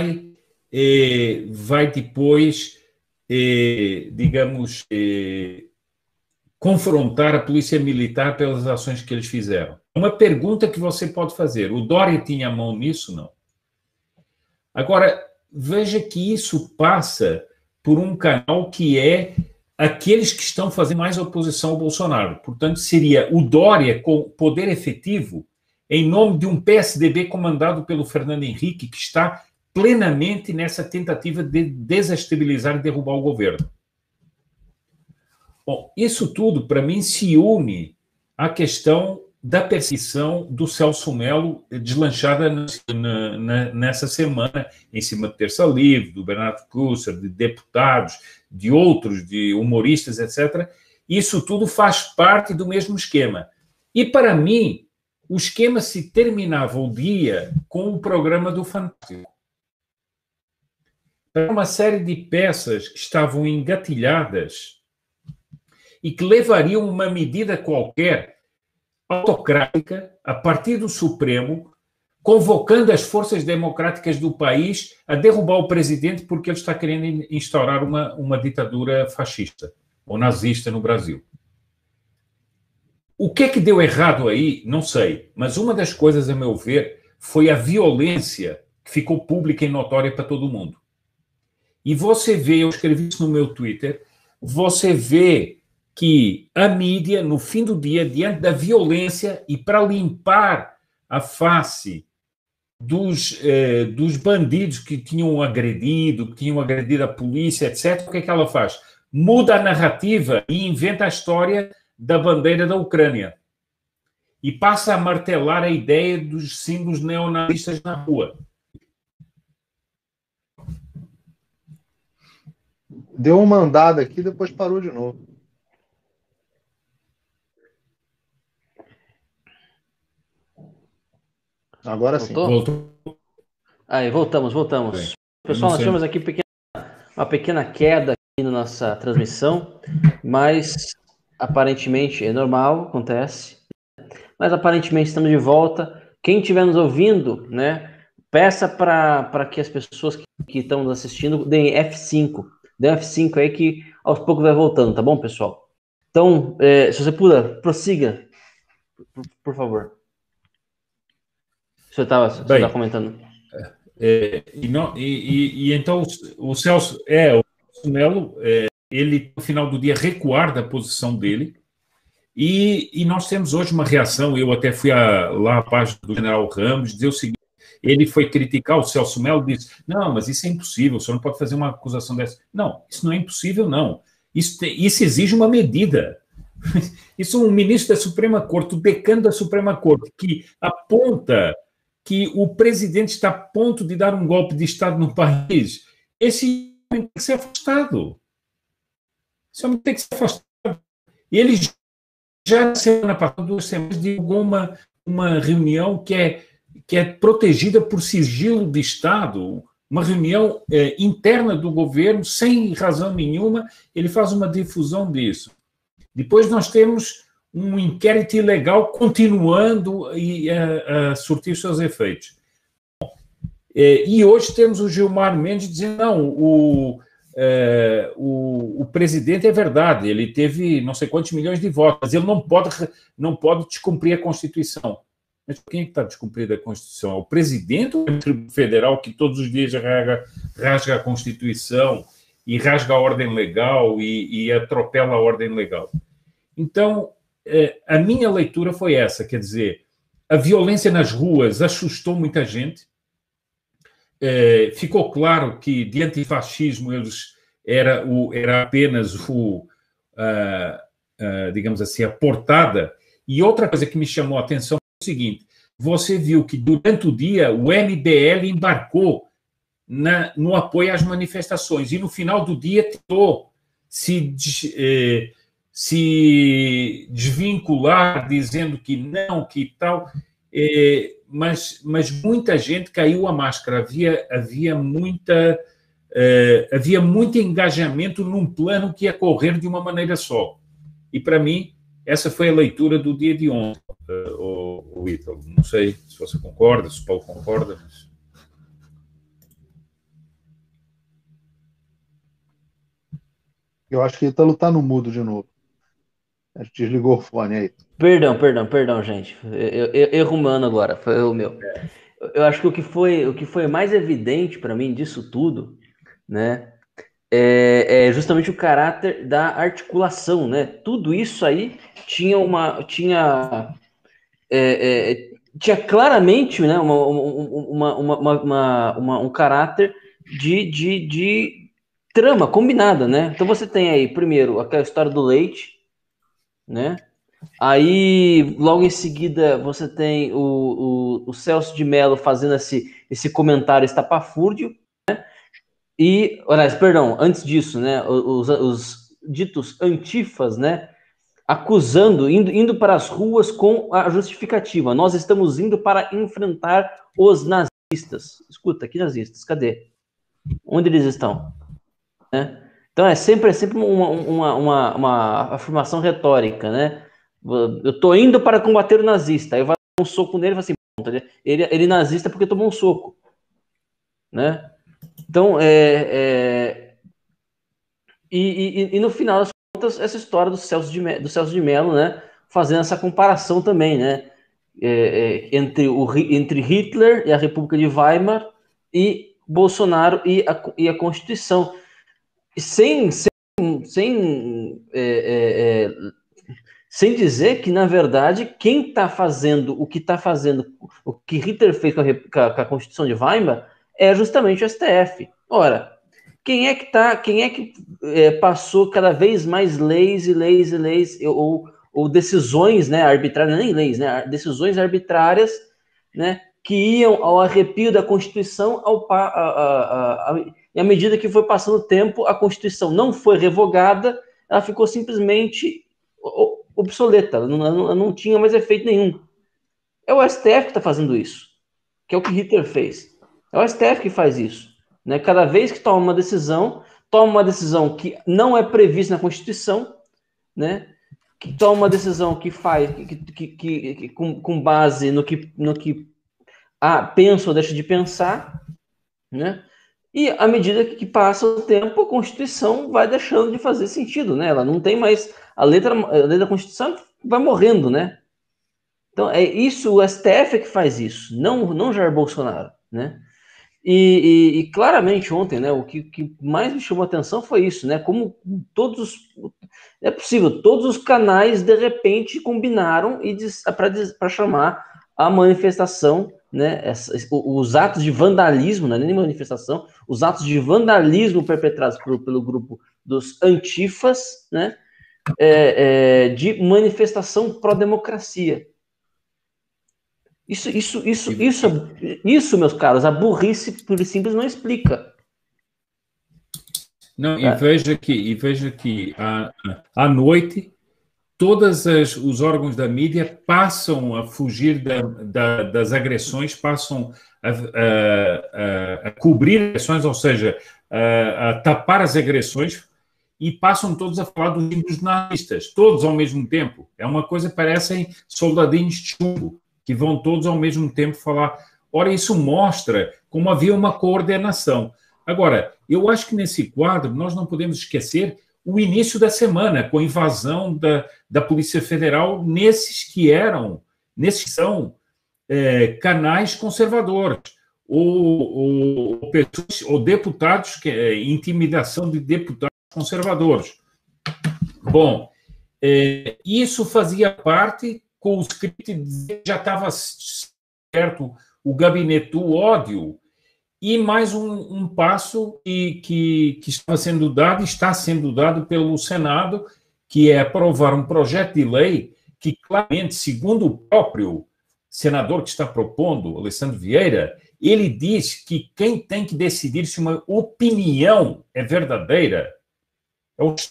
vai depois, digamos, confrontar a polícia militar pelas ações que eles fizeram? Uma pergunta que você pode fazer. O Dória tinha mão nisso? Não. Agora, veja que isso passa por um canal que é aqueles que estão fazendo mais oposição ao Bolsonaro. Portanto, seria o Dória com poder efetivo em nome de um PSDB comandado pelo Fernando Henrique, que está plenamente nessa tentativa de desestabilizar e derrubar o governo. Bom, isso tudo, para mim, se une à questão da perseguição do Celso Mello deslanchada nessa semana, em cima do Terça Livre, do Bernardo Klusser, de deputados, de outros, de humoristas, etc. Isso tudo faz parte do mesmo esquema. E, para mim, o esquema se terminava o dia com o programa do Fantástico. Era uma série de peças que estavam engatilhadas e que levariam uma medida qualquer autocrática, a partir do Supremo, convocando as forças democráticas do país a derrubar o presidente porque ele está querendo instaurar uma ditadura fascista ou nazista no Brasil. O que é que deu errado aí? Não sei. Mas uma das coisas, a meu ver, foi a violência que ficou pública e notória para todo mundo. E você vê, eu escrevi isso no meu Twitter, você vê que a mídia, no fim do dia, diante da violência e para limpar a face dos bandidos que tinham agredido a polícia, etc., o que é que ela faz? Muda a narrativa e inventa a história da bandeira da Ucrânia. E passa a martelar a ideia dos símbolos neonazistas na rua. Deu uma andada aqui, depois parou de novo. Agora sim. Voltou? Aí, voltamos. Bem, Pessoal, nós tivemos aqui uma pequena queda aqui na nossa transmissão, mas aparentemente é normal, acontece. Mas aparentemente estamos de volta. Quem estiver nos ouvindo, né, peça para que as pessoas que estão nos assistindo deem F5. Dê F5 aí que aos poucos vai voltando, tá bom, pessoal? Então, se você puder, prossiga, por favor. Você estava comentando. Então o Celso Mello, ele no final do dia recuar da posição dele e nós temos hoje uma reação. Eu até fui lá à página do General Ramos dizer o seguinte: ele foi criticar o Celso Mello, disse: não, mas isso é impossível, o senhor não pode fazer uma acusação dessa. Não, isso não é impossível, não. Isso exige uma medida. Isso é um ministro da Suprema Corte, o decano da Suprema Corte, que aponta que o presidente está a ponto de dar um golpe de Estado no país. Esse homem tem que ser afastado. Esse homem tem que ser afastado. E ele já na semana passada, 2 semanas, divulgou uma reunião que é protegida por sigilo de Estado, uma reunião interna do governo, sem razão nenhuma. Ele faz uma difusão disso. Depois nós temos um inquérito ilegal continuando a surtir seus efeitos. E hoje temos o Gilmar Mendes dizendo: não, o presidente é verdade, ele teve não sei quantos milhões de votos, mas ele não pode descumprir a Constituição. Mas quem é que está descumprindo a Constituição? É o presidente ou é o Tribunal Federal, que todos os dias rasga a Constituição e rasga a ordem legal e atropela a ordem legal? Então, a minha leitura foi essa, quer dizer, a violência nas ruas assustou muita gente. Ficou claro que de antifascismo era apenas digamos assim, a portada. E outra coisa que me chamou a atenção é o seguinte: você viu que durante o dia o MBL embarcou no apoio às manifestações e no final do dia tentou se desvincular, dizendo que não, que tal, mas muita gente caiu a máscara. Havia muito engajamento num plano que ia correr de uma maneira só. E, para mim, essa foi a leitura do dia de ontem, o Ítalo. Não sei se você concorda, se o Paulo concorda. Mas... Eu acho que o Ítalo está no mudo de novo. A gente desligou o fone aí. Perdão, gente. Erro humano agora, foi o meu. Eu acho que o que foi mais evidente para mim disso tudo, né, é justamente o caráter da articulação, né? Tudo isso aí tinha claramente, né, um caráter de trama combinada, né? Então você tem aí, primeiro, aquela história do leite, né? Aí, logo em seguida, você tem o Celso de Mello fazendo esse comentário estapafúrdio, né? E, aliás, perdão, antes disso, né? Os ditos antifas, né? Acusando, indo para as ruas com a justificativa. Nós estamos indo para enfrentar os nazistas. Escuta, que nazistas? Cadê? Onde eles estão? Né? Então é sempre uma afirmação retórica, né? Eu tô indo para combater o nazista. Aí vai dar um soco nele e fala assim, ele nazista porque tomou um soco, né? Então e no final das contas essa história do Celso de Mello, né? Fazendo essa comparação também, né? Entre Hitler e a República de Weimar e Bolsonaro e a Constituição. Sem dizer que, na verdade, quem está fazendo o que Hitler fez com a Constituição de Weimar é justamente o STF. Ora, quem é que passou cada vez mais leis ou decisões, né, arbitrárias, nem leis, né, decisões arbitrárias, né, que iam ao arrepio da Constituição e à medida que foi passando o tempo, a Constituição não foi revogada, ela ficou simplesmente obsoleta, ela não tinha mais efeito nenhum. É o STF que está fazendo isso, que é o que Hitler fez. É o STF que faz isso. Né? Cada vez que toma uma decisão que não é prevista na Constituição, né? Que toma uma decisão que faz com base no que pensa ou deixa de pensar, né? E à medida que passa o tempo, a Constituição vai deixando de fazer sentido, né? Ela não tem mais a lei da Constituição vai morrendo, né? Então é isso, o STF é que faz isso, não Jair Bolsonaro, né? E claramente ontem, né? O que mais me chamou a atenção foi isso, né? Como é possível, todos os canais de repente combinaram para chamar a manifestação, né, os atos de vandalismo, não é nem manifestação, os atos de vandalismo perpetrados pelo grupo dos antifas, né, de manifestação pró-democracia. Isso, meus caros, a burrice pura e simples não explica. Não, e veja que à noite todos os órgãos da mídia passam a fugir das agressões, passam a cobrir agressões, ou seja, a tapar as agressões, e passam todos a falar dos nazistas, todos ao mesmo tempo. É uma coisa que parecem soldadinhos de chumbo, que vão todos ao mesmo tempo falar. Ora, isso mostra como havia uma coordenação. Agora, eu acho que nesse quadro nós não podemos esquecer o início da semana, com a invasão da Polícia Federal nesses que são canais conservadores, ou deputados, intimidação de deputados conservadores. Bom, isso fazia parte com o script de dizer que já estava certo o gabinete do ódio, e mais um passo que estava sendo dado, está sendo dado pelo Senado, que é aprovar um projeto de lei que, claramente, segundo o próprio senador que está propondo, Alessandro Vieira, ele diz que quem tem que decidir se uma opinião é verdadeira é o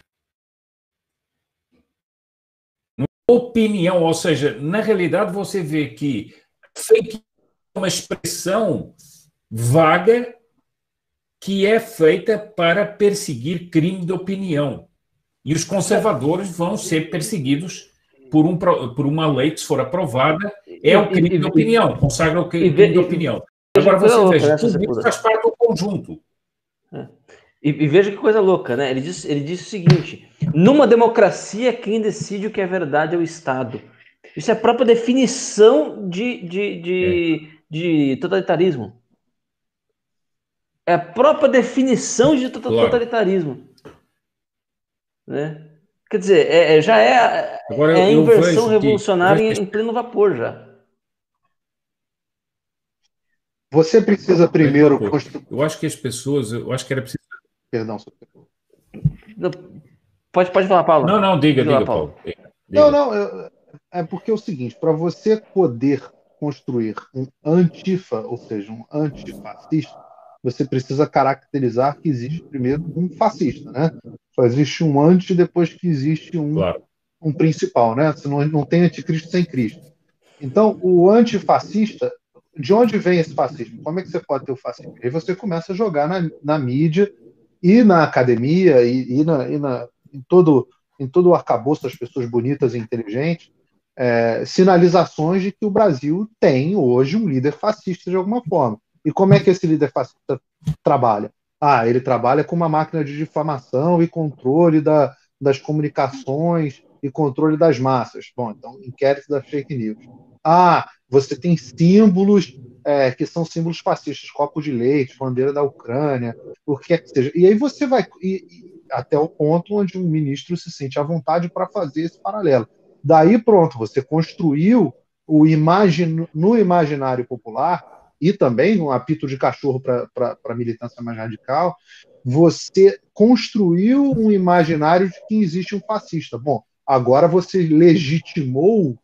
opinião, ou seja, na realidade você vê que fake é uma expressão vaga que é feita para perseguir crime de opinião. E os conservadores vão ser perseguidos por uma lei que, se for aprovada, é o crime de opinião, consagra o crime de opinião. Agora você veja, tudo isso faz parte do conjunto. E veja que coisa louca, né? Ele diz o seguinte: numa democracia, quem decide o que é verdade é o Estado. Isso é a própria definição de totalitarismo. É a própria definição de totalitarismo. Né? Quer dizer, já é Agora, a eu inversão vejo revolucionária em pleno vapor já. Você precisa primeiro Eu acho que as pessoas, eu acho que era preciso. Perdão. Pode falar, Paulo. Não, diga, Paulo. Diga. Não, é porque é o seguinte, para você poder construir um antifa, ou seja, um antifascista, você precisa caracterizar que existe primeiro um fascista, né? Só existe um anti depois que existe um principal, né? Senão não tem anticristo sem Cristo. Então, o antifascista, de onde vem esse fascismo? Como é que você pode ter o fascismo? Aí você começa a jogar na mídia e na academia em todo o arcabouço das pessoas bonitas e inteligentes, sinalizações de que o Brasil tem hoje um líder fascista de alguma forma. E como é que esse líder fascista trabalha? Ele trabalha com uma máquina de difamação e controle das comunicações e controle das massas. Bom, então, inquérito da fake news. Você tem símbolos que são símbolos fascistas, copo de leite, bandeira da Ucrânia, o que quer que seja. E aí você vai até o ponto onde um ministro se sente à vontade para fazer esse paralelo. Daí, pronto, você construiu no imaginário popular e também um apito de cachorro para a militância mais radical, você construiu um imaginário de que existe um fascista. Bom, agora você legitimou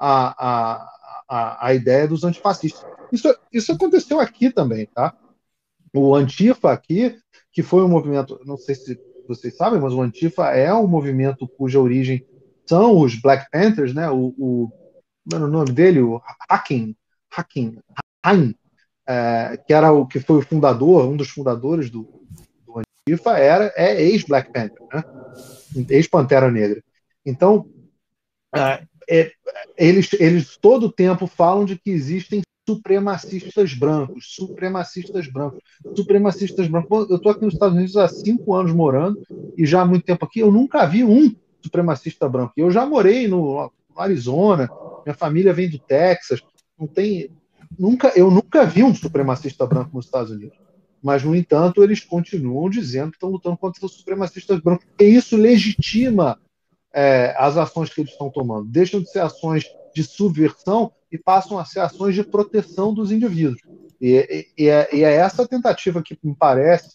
a ideia dos antifascistas. Isso aconteceu aqui também, tá? O Antifa aqui, que foi um movimento, não sei se vocês sabem, mas o Antifa é um movimento cuja origem são os Black Panthers, né? Como era o nome dele? O Hakim, que era o que foi o fundador, um dos fundadores do Antifa, é ex-Black Panther, né? Ex-Pantera Negra. Então, eles todo o tempo falam de que existem supremacistas brancos. Eu estou aqui nos Estados Unidos há 5 anos morando e já há muito tempo aqui, eu nunca vi um supremacista branco. Eu já morei no Arizona, minha família vem do Texas, eu nunca vi um supremacista branco nos Estados Unidos. Mas, no entanto, eles continuam dizendo que estão lutando contra os supremacistas brancos. E isso legitima as ações que eles estão tomando. Deixam de ser ações de subversão e passam a ser ações de proteção dos indivíduos. E é essa tentativa que me parece.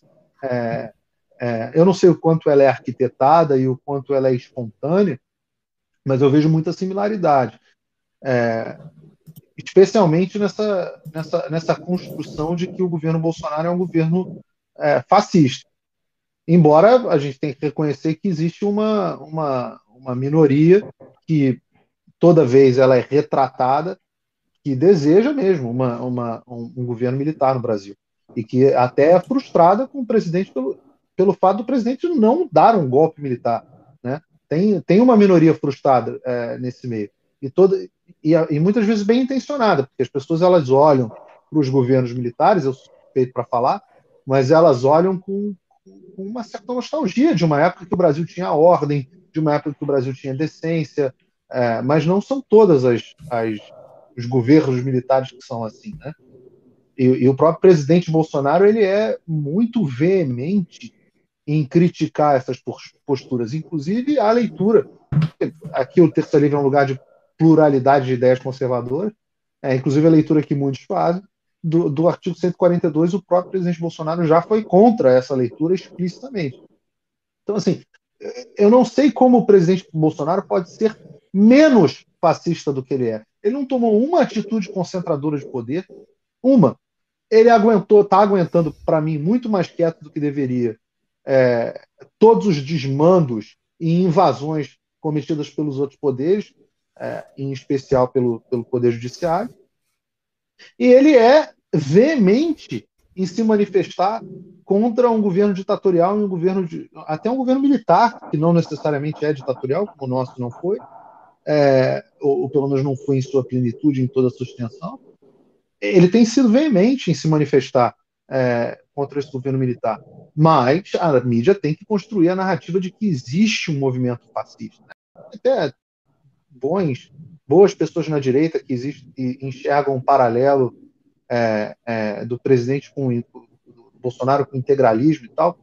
Eu não sei o quanto ela é arquitetada e o quanto ela é espontânea, mas eu vejo muita similaridade. Especialmente nessa construção de que o governo Bolsonaro é um governo fascista. Embora a gente tenha que reconhecer que existe uma minoria que toda vez ela é retratada, que deseja mesmo um governo militar no Brasil. E que até é frustrada com o presidente pelo fato do presidente não dar um golpe militar. Né? Tem uma minoria frustrada nesse meio. E muitas vezes bem intencionada, porque as pessoas elas olham para os governos militares, eu sou suspeito para falar, mas elas olham com uma certa nostalgia de uma época que o Brasil tinha ordem, de uma época que o Brasil tinha decência, mas não são todas os governos militares que são assim, né? E o próprio presidente Bolsonaro ele é muito veemente em criticar essas posturas, inclusive a leitura. Aqui o Terça Livre é um lugar de pluralidade de ideias conservadoras, inclusive a leitura que muitos fazem, do artigo 142, o próprio presidente Bolsonaro já foi contra essa leitura explicitamente. Então, assim, eu não sei como o presidente Bolsonaro pode ser menos fascista do que ele é. Ele não tomou uma atitude concentradora de poder, uma. Ele está aguentando, para mim, muito mais quieto do que deveria, todos os desmandos e invasões cometidas pelos outros poderes, em especial pelo Poder Judiciário. E ele é veemente em se manifestar contra um governo ditatorial e até um governo militar, que não necessariamente é ditatorial, como o nosso não foi, ou pelo menos não foi em sua plenitude, em toda a sua extensão. Ele tem sido veemente em se manifestar contra esse governo militar. Mas a mídia tem que construir a narrativa de que existe um movimento fascista, né? Até boas pessoas na direita que enxergam um paralelo do presidente do Bolsonaro com o integralismo e tal.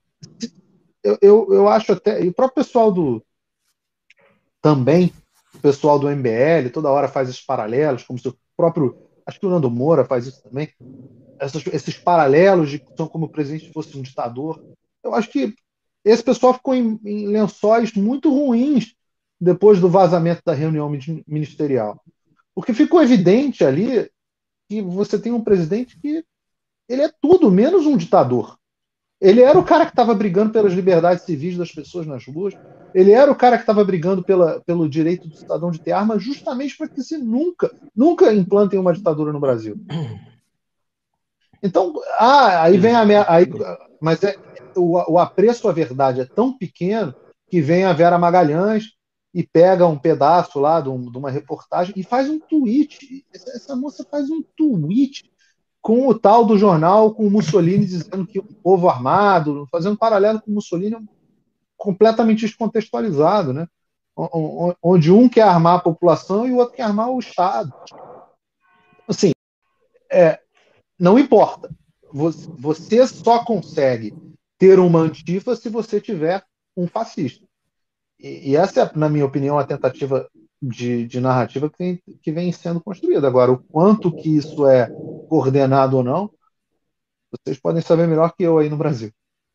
Eu acho até, e o próprio pessoal também, o pessoal do MBL, toda hora faz esses paralelos, como se o próprio, acho que o Nando Moura faz isso também, esses paralelos de que são como o presidente fosse um ditador. Eu acho que esse pessoal ficou em lençóis muito ruins depois do vazamento da reunião ministerial. Porque ficou evidente ali que você tem um presidente que ele é tudo menos um ditador. Ele era o cara que estava brigando pelas liberdades civis das pessoas nas ruas. Ele era o cara que estava brigando pelo direito do cidadão de ter arma, justamente para que se nunca implantem uma ditadura no Brasil. Então, aí vem mas o apreço à verdade é tão pequeno que vem a Vera Magalhães e pega um pedaço lá de uma reportagem e faz um tweet. Essa moça faz um tweet com o tal do jornal, com o Mussolini dizendo que o povo armado, fazendo paralelo com o Mussolini completamente descontextualizado, né? Onde um quer armar a população e o outro quer armar o Estado. Assim, não importa. Você só consegue ter uma antifa se você tiver um fascista. E essa é, na minha opinião, a tentativa de narrativa que vem sendo construída. Agora, o quanto que isso é coordenado ou não, vocês podem saber melhor que eu aí no Brasil.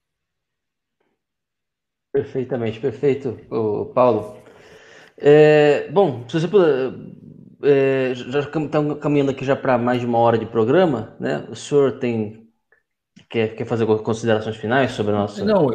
Perfeitamente, perfeito, Paulo. Bom, se você puder, já estamos caminhando aqui já para mais de uma hora de programa, né? O senhor quer fazer considerações finais sobre a nossa... Não,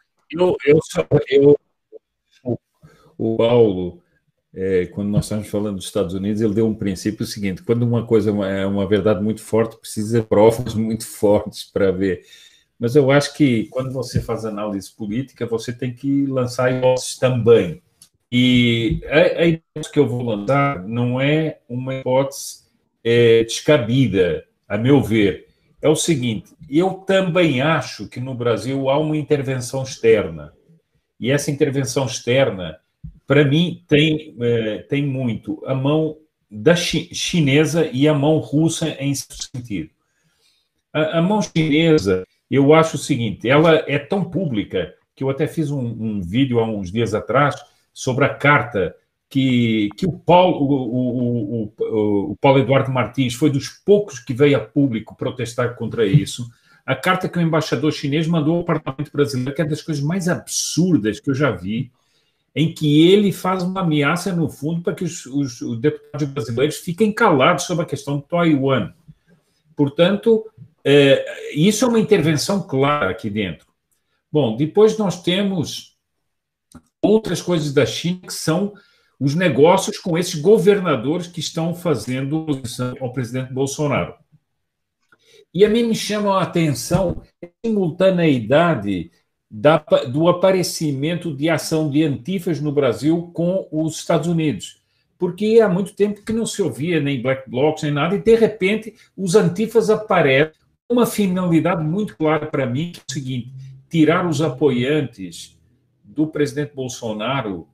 o Paulo, quando nós estamos falando dos Estados Unidos, ele deu um princípio seguinte: quando uma coisa é uma verdade muito forte, precisa de provas muito fortes para ver. Mas eu acho que quando você faz análise política, você tem que lançar hipóteses também. E a hipótese que eu vou lançar não é uma hipótese descabida, a meu ver. É o seguinte: eu também acho que no Brasil há uma intervenção externa. E essa intervenção externa, para mim, tem muito a mão da chinesa e a mão russa em certo sentido. A mão chinesa, eu acho o seguinte: ela é tão pública que eu até fiz um vídeo há uns dias atrás sobre a carta que o Paulo Eduardo Martins foi dos poucos que veio a público protestar contra isso. A carta que o embaixador chinês mandou ao Parlamento brasileiro, que é das coisas mais absurdas que eu já vi, em que ele faz uma ameaça, no fundo, para que os deputados brasileiros fiquem calados sobre a questão de Taiwan. Portanto, isso é uma intervenção clara aqui dentro. Bom, depois nós temos outras coisas da China, que são os negócios com esses governadores que estão fazendo oposição ao presidente Bolsonaro. E a mim me chama a atenção a simultaneidade do aparecimento de ação de antifas no Brasil com os Estados Unidos. Porque há muito tempo que não se ouvia nem black blocs, nem nada, e de repente os antifas aparecem com uma finalidade muito clara para mim, que é o seguinte: tirar os apoiantes do presidente Bolsonaro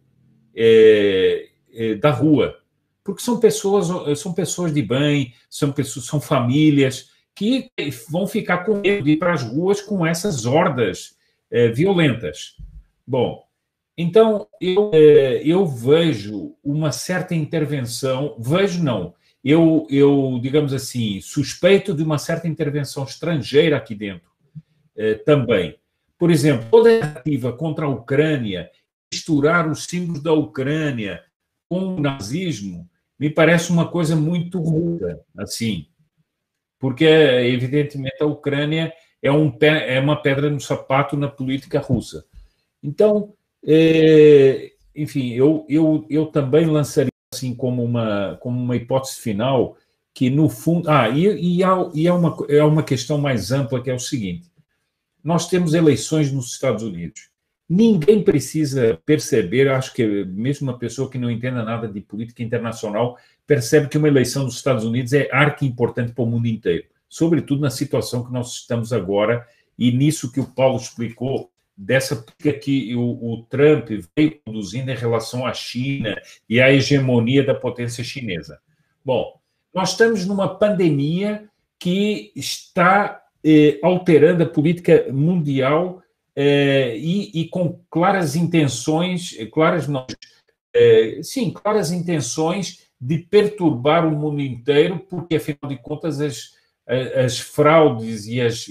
da rua. Porque são pessoas de bem, são famílias que vão ficar com medo de ir para as ruas com essas hordas violentas. Bom, então eu vejo uma certa intervenção, eu digamos assim, suspeito de uma certa intervenção estrangeira aqui dentro também. Por exemplo, toda a narrativa contra a Ucrânia, misturar os símbolos da Ucrânia com o nazismo, me parece uma coisa muito ruim, assim. Porque, evidentemente, a Ucrânia é uma pedra no sapato na política russa. Então, enfim, eu também lançaria assim como uma hipótese final que, no fundo... é uma questão mais ampla, que é o seguinte: nós temos eleições nos Estados Unidos. Ninguém precisa perceber, acho que mesmo uma pessoa que não entenda nada de política internacional percebe que uma eleição nos Estados Unidos é arqui importante para o mundo inteiro, sobretudo na situação que nós estamos agora e nisso que o Paulo explicou, dessa política que o Trump veio conduzindo em relação à China e à hegemonia da potência chinesa. Bom, nós estamos numa pandemia que está alterando a política mundial e com claras intenções, claras intenções de perturbar o mundo inteiro, porque, afinal de contas, as fraudes e os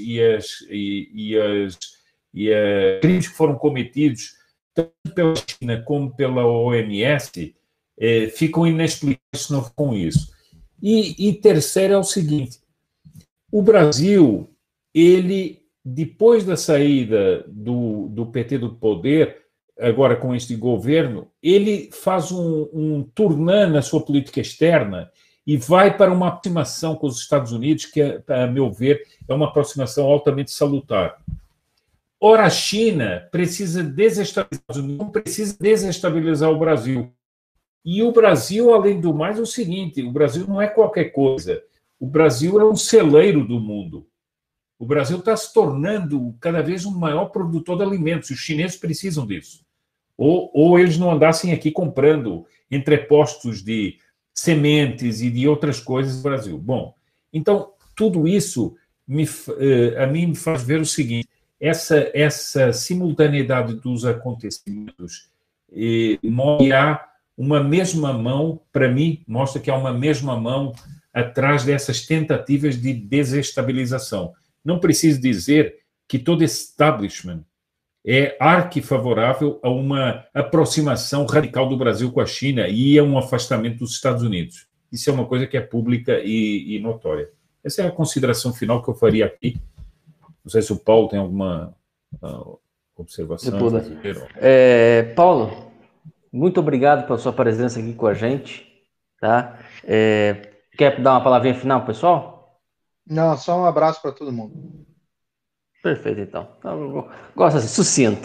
crimes que foram cometidos, tanto pela China como pela OMS, ficam inexplicáveis se não for com isso. E terceiro é o seguinte, o Brasil, ele, depois da saída do PT do poder, agora com este governo, ele faz um turnã na sua política externa e vai para uma aproximação com os Estados Unidos, que, a meu ver, é uma aproximação altamente salutar. Ora, a China precisa desestabilizar, não precisa desestabilizar o Brasil. E o Brasil, além do mais, é o seguinte, o Brasil não é qualquer coisa. O Brasil é um celeiro do mundo. O Brasil está se tornando cada vez um maior produtor de alimentos. Os chineses precisam disso. Ou eles não andassem aqui comprando entrepostos de sementes e de outras coisas no Brasil. Bom, então, tudo isso a mim me faz ver o seguinte, essa simultaneidade dos acontecimentos mostra uma mesma mão, para mim, mostra que há uma mesma mão atrás dessas tentativas de desestabilização. Não preciso dizer que todo establishment é arquifavorável a uma aproximação radical do Brasil com a China e a um afastamento dos Estados Unidos. Isso é uma coisa que é pública e notória. Essa é a consideração final que eu faria aqui. Não sei se o Paulo tem alguma observação. Paulo, muito obrigado pela sua presença aqui com a gente. Tá? Quer dar uma palavrinha final, pessoal? Não, só um abraço para todo mundo. Perfeito, então. Gosto assim, sucinto.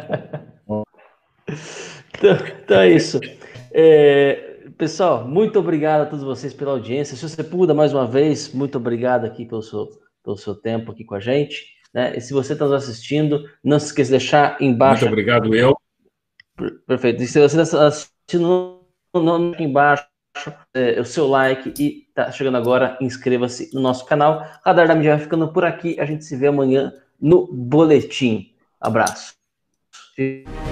Então é isso. Pessoal, muito obrigado a todos vocês pela audiência. Se você puder, mais uma vez, muito obrigado aqui pelo seu tempo aqui com a gente. Né? E se você está nos assistindo, não se esqueça de deixar embaixo. Muito obrigado, eu. Perfeito. E se você está assistindo, aqui embaixo o seu like e tá chegando agora, inscreva-se no nosso canal. Radar da Mídia vai ficando por aqui. A gente se vê amanhã no Boletim. Abraço.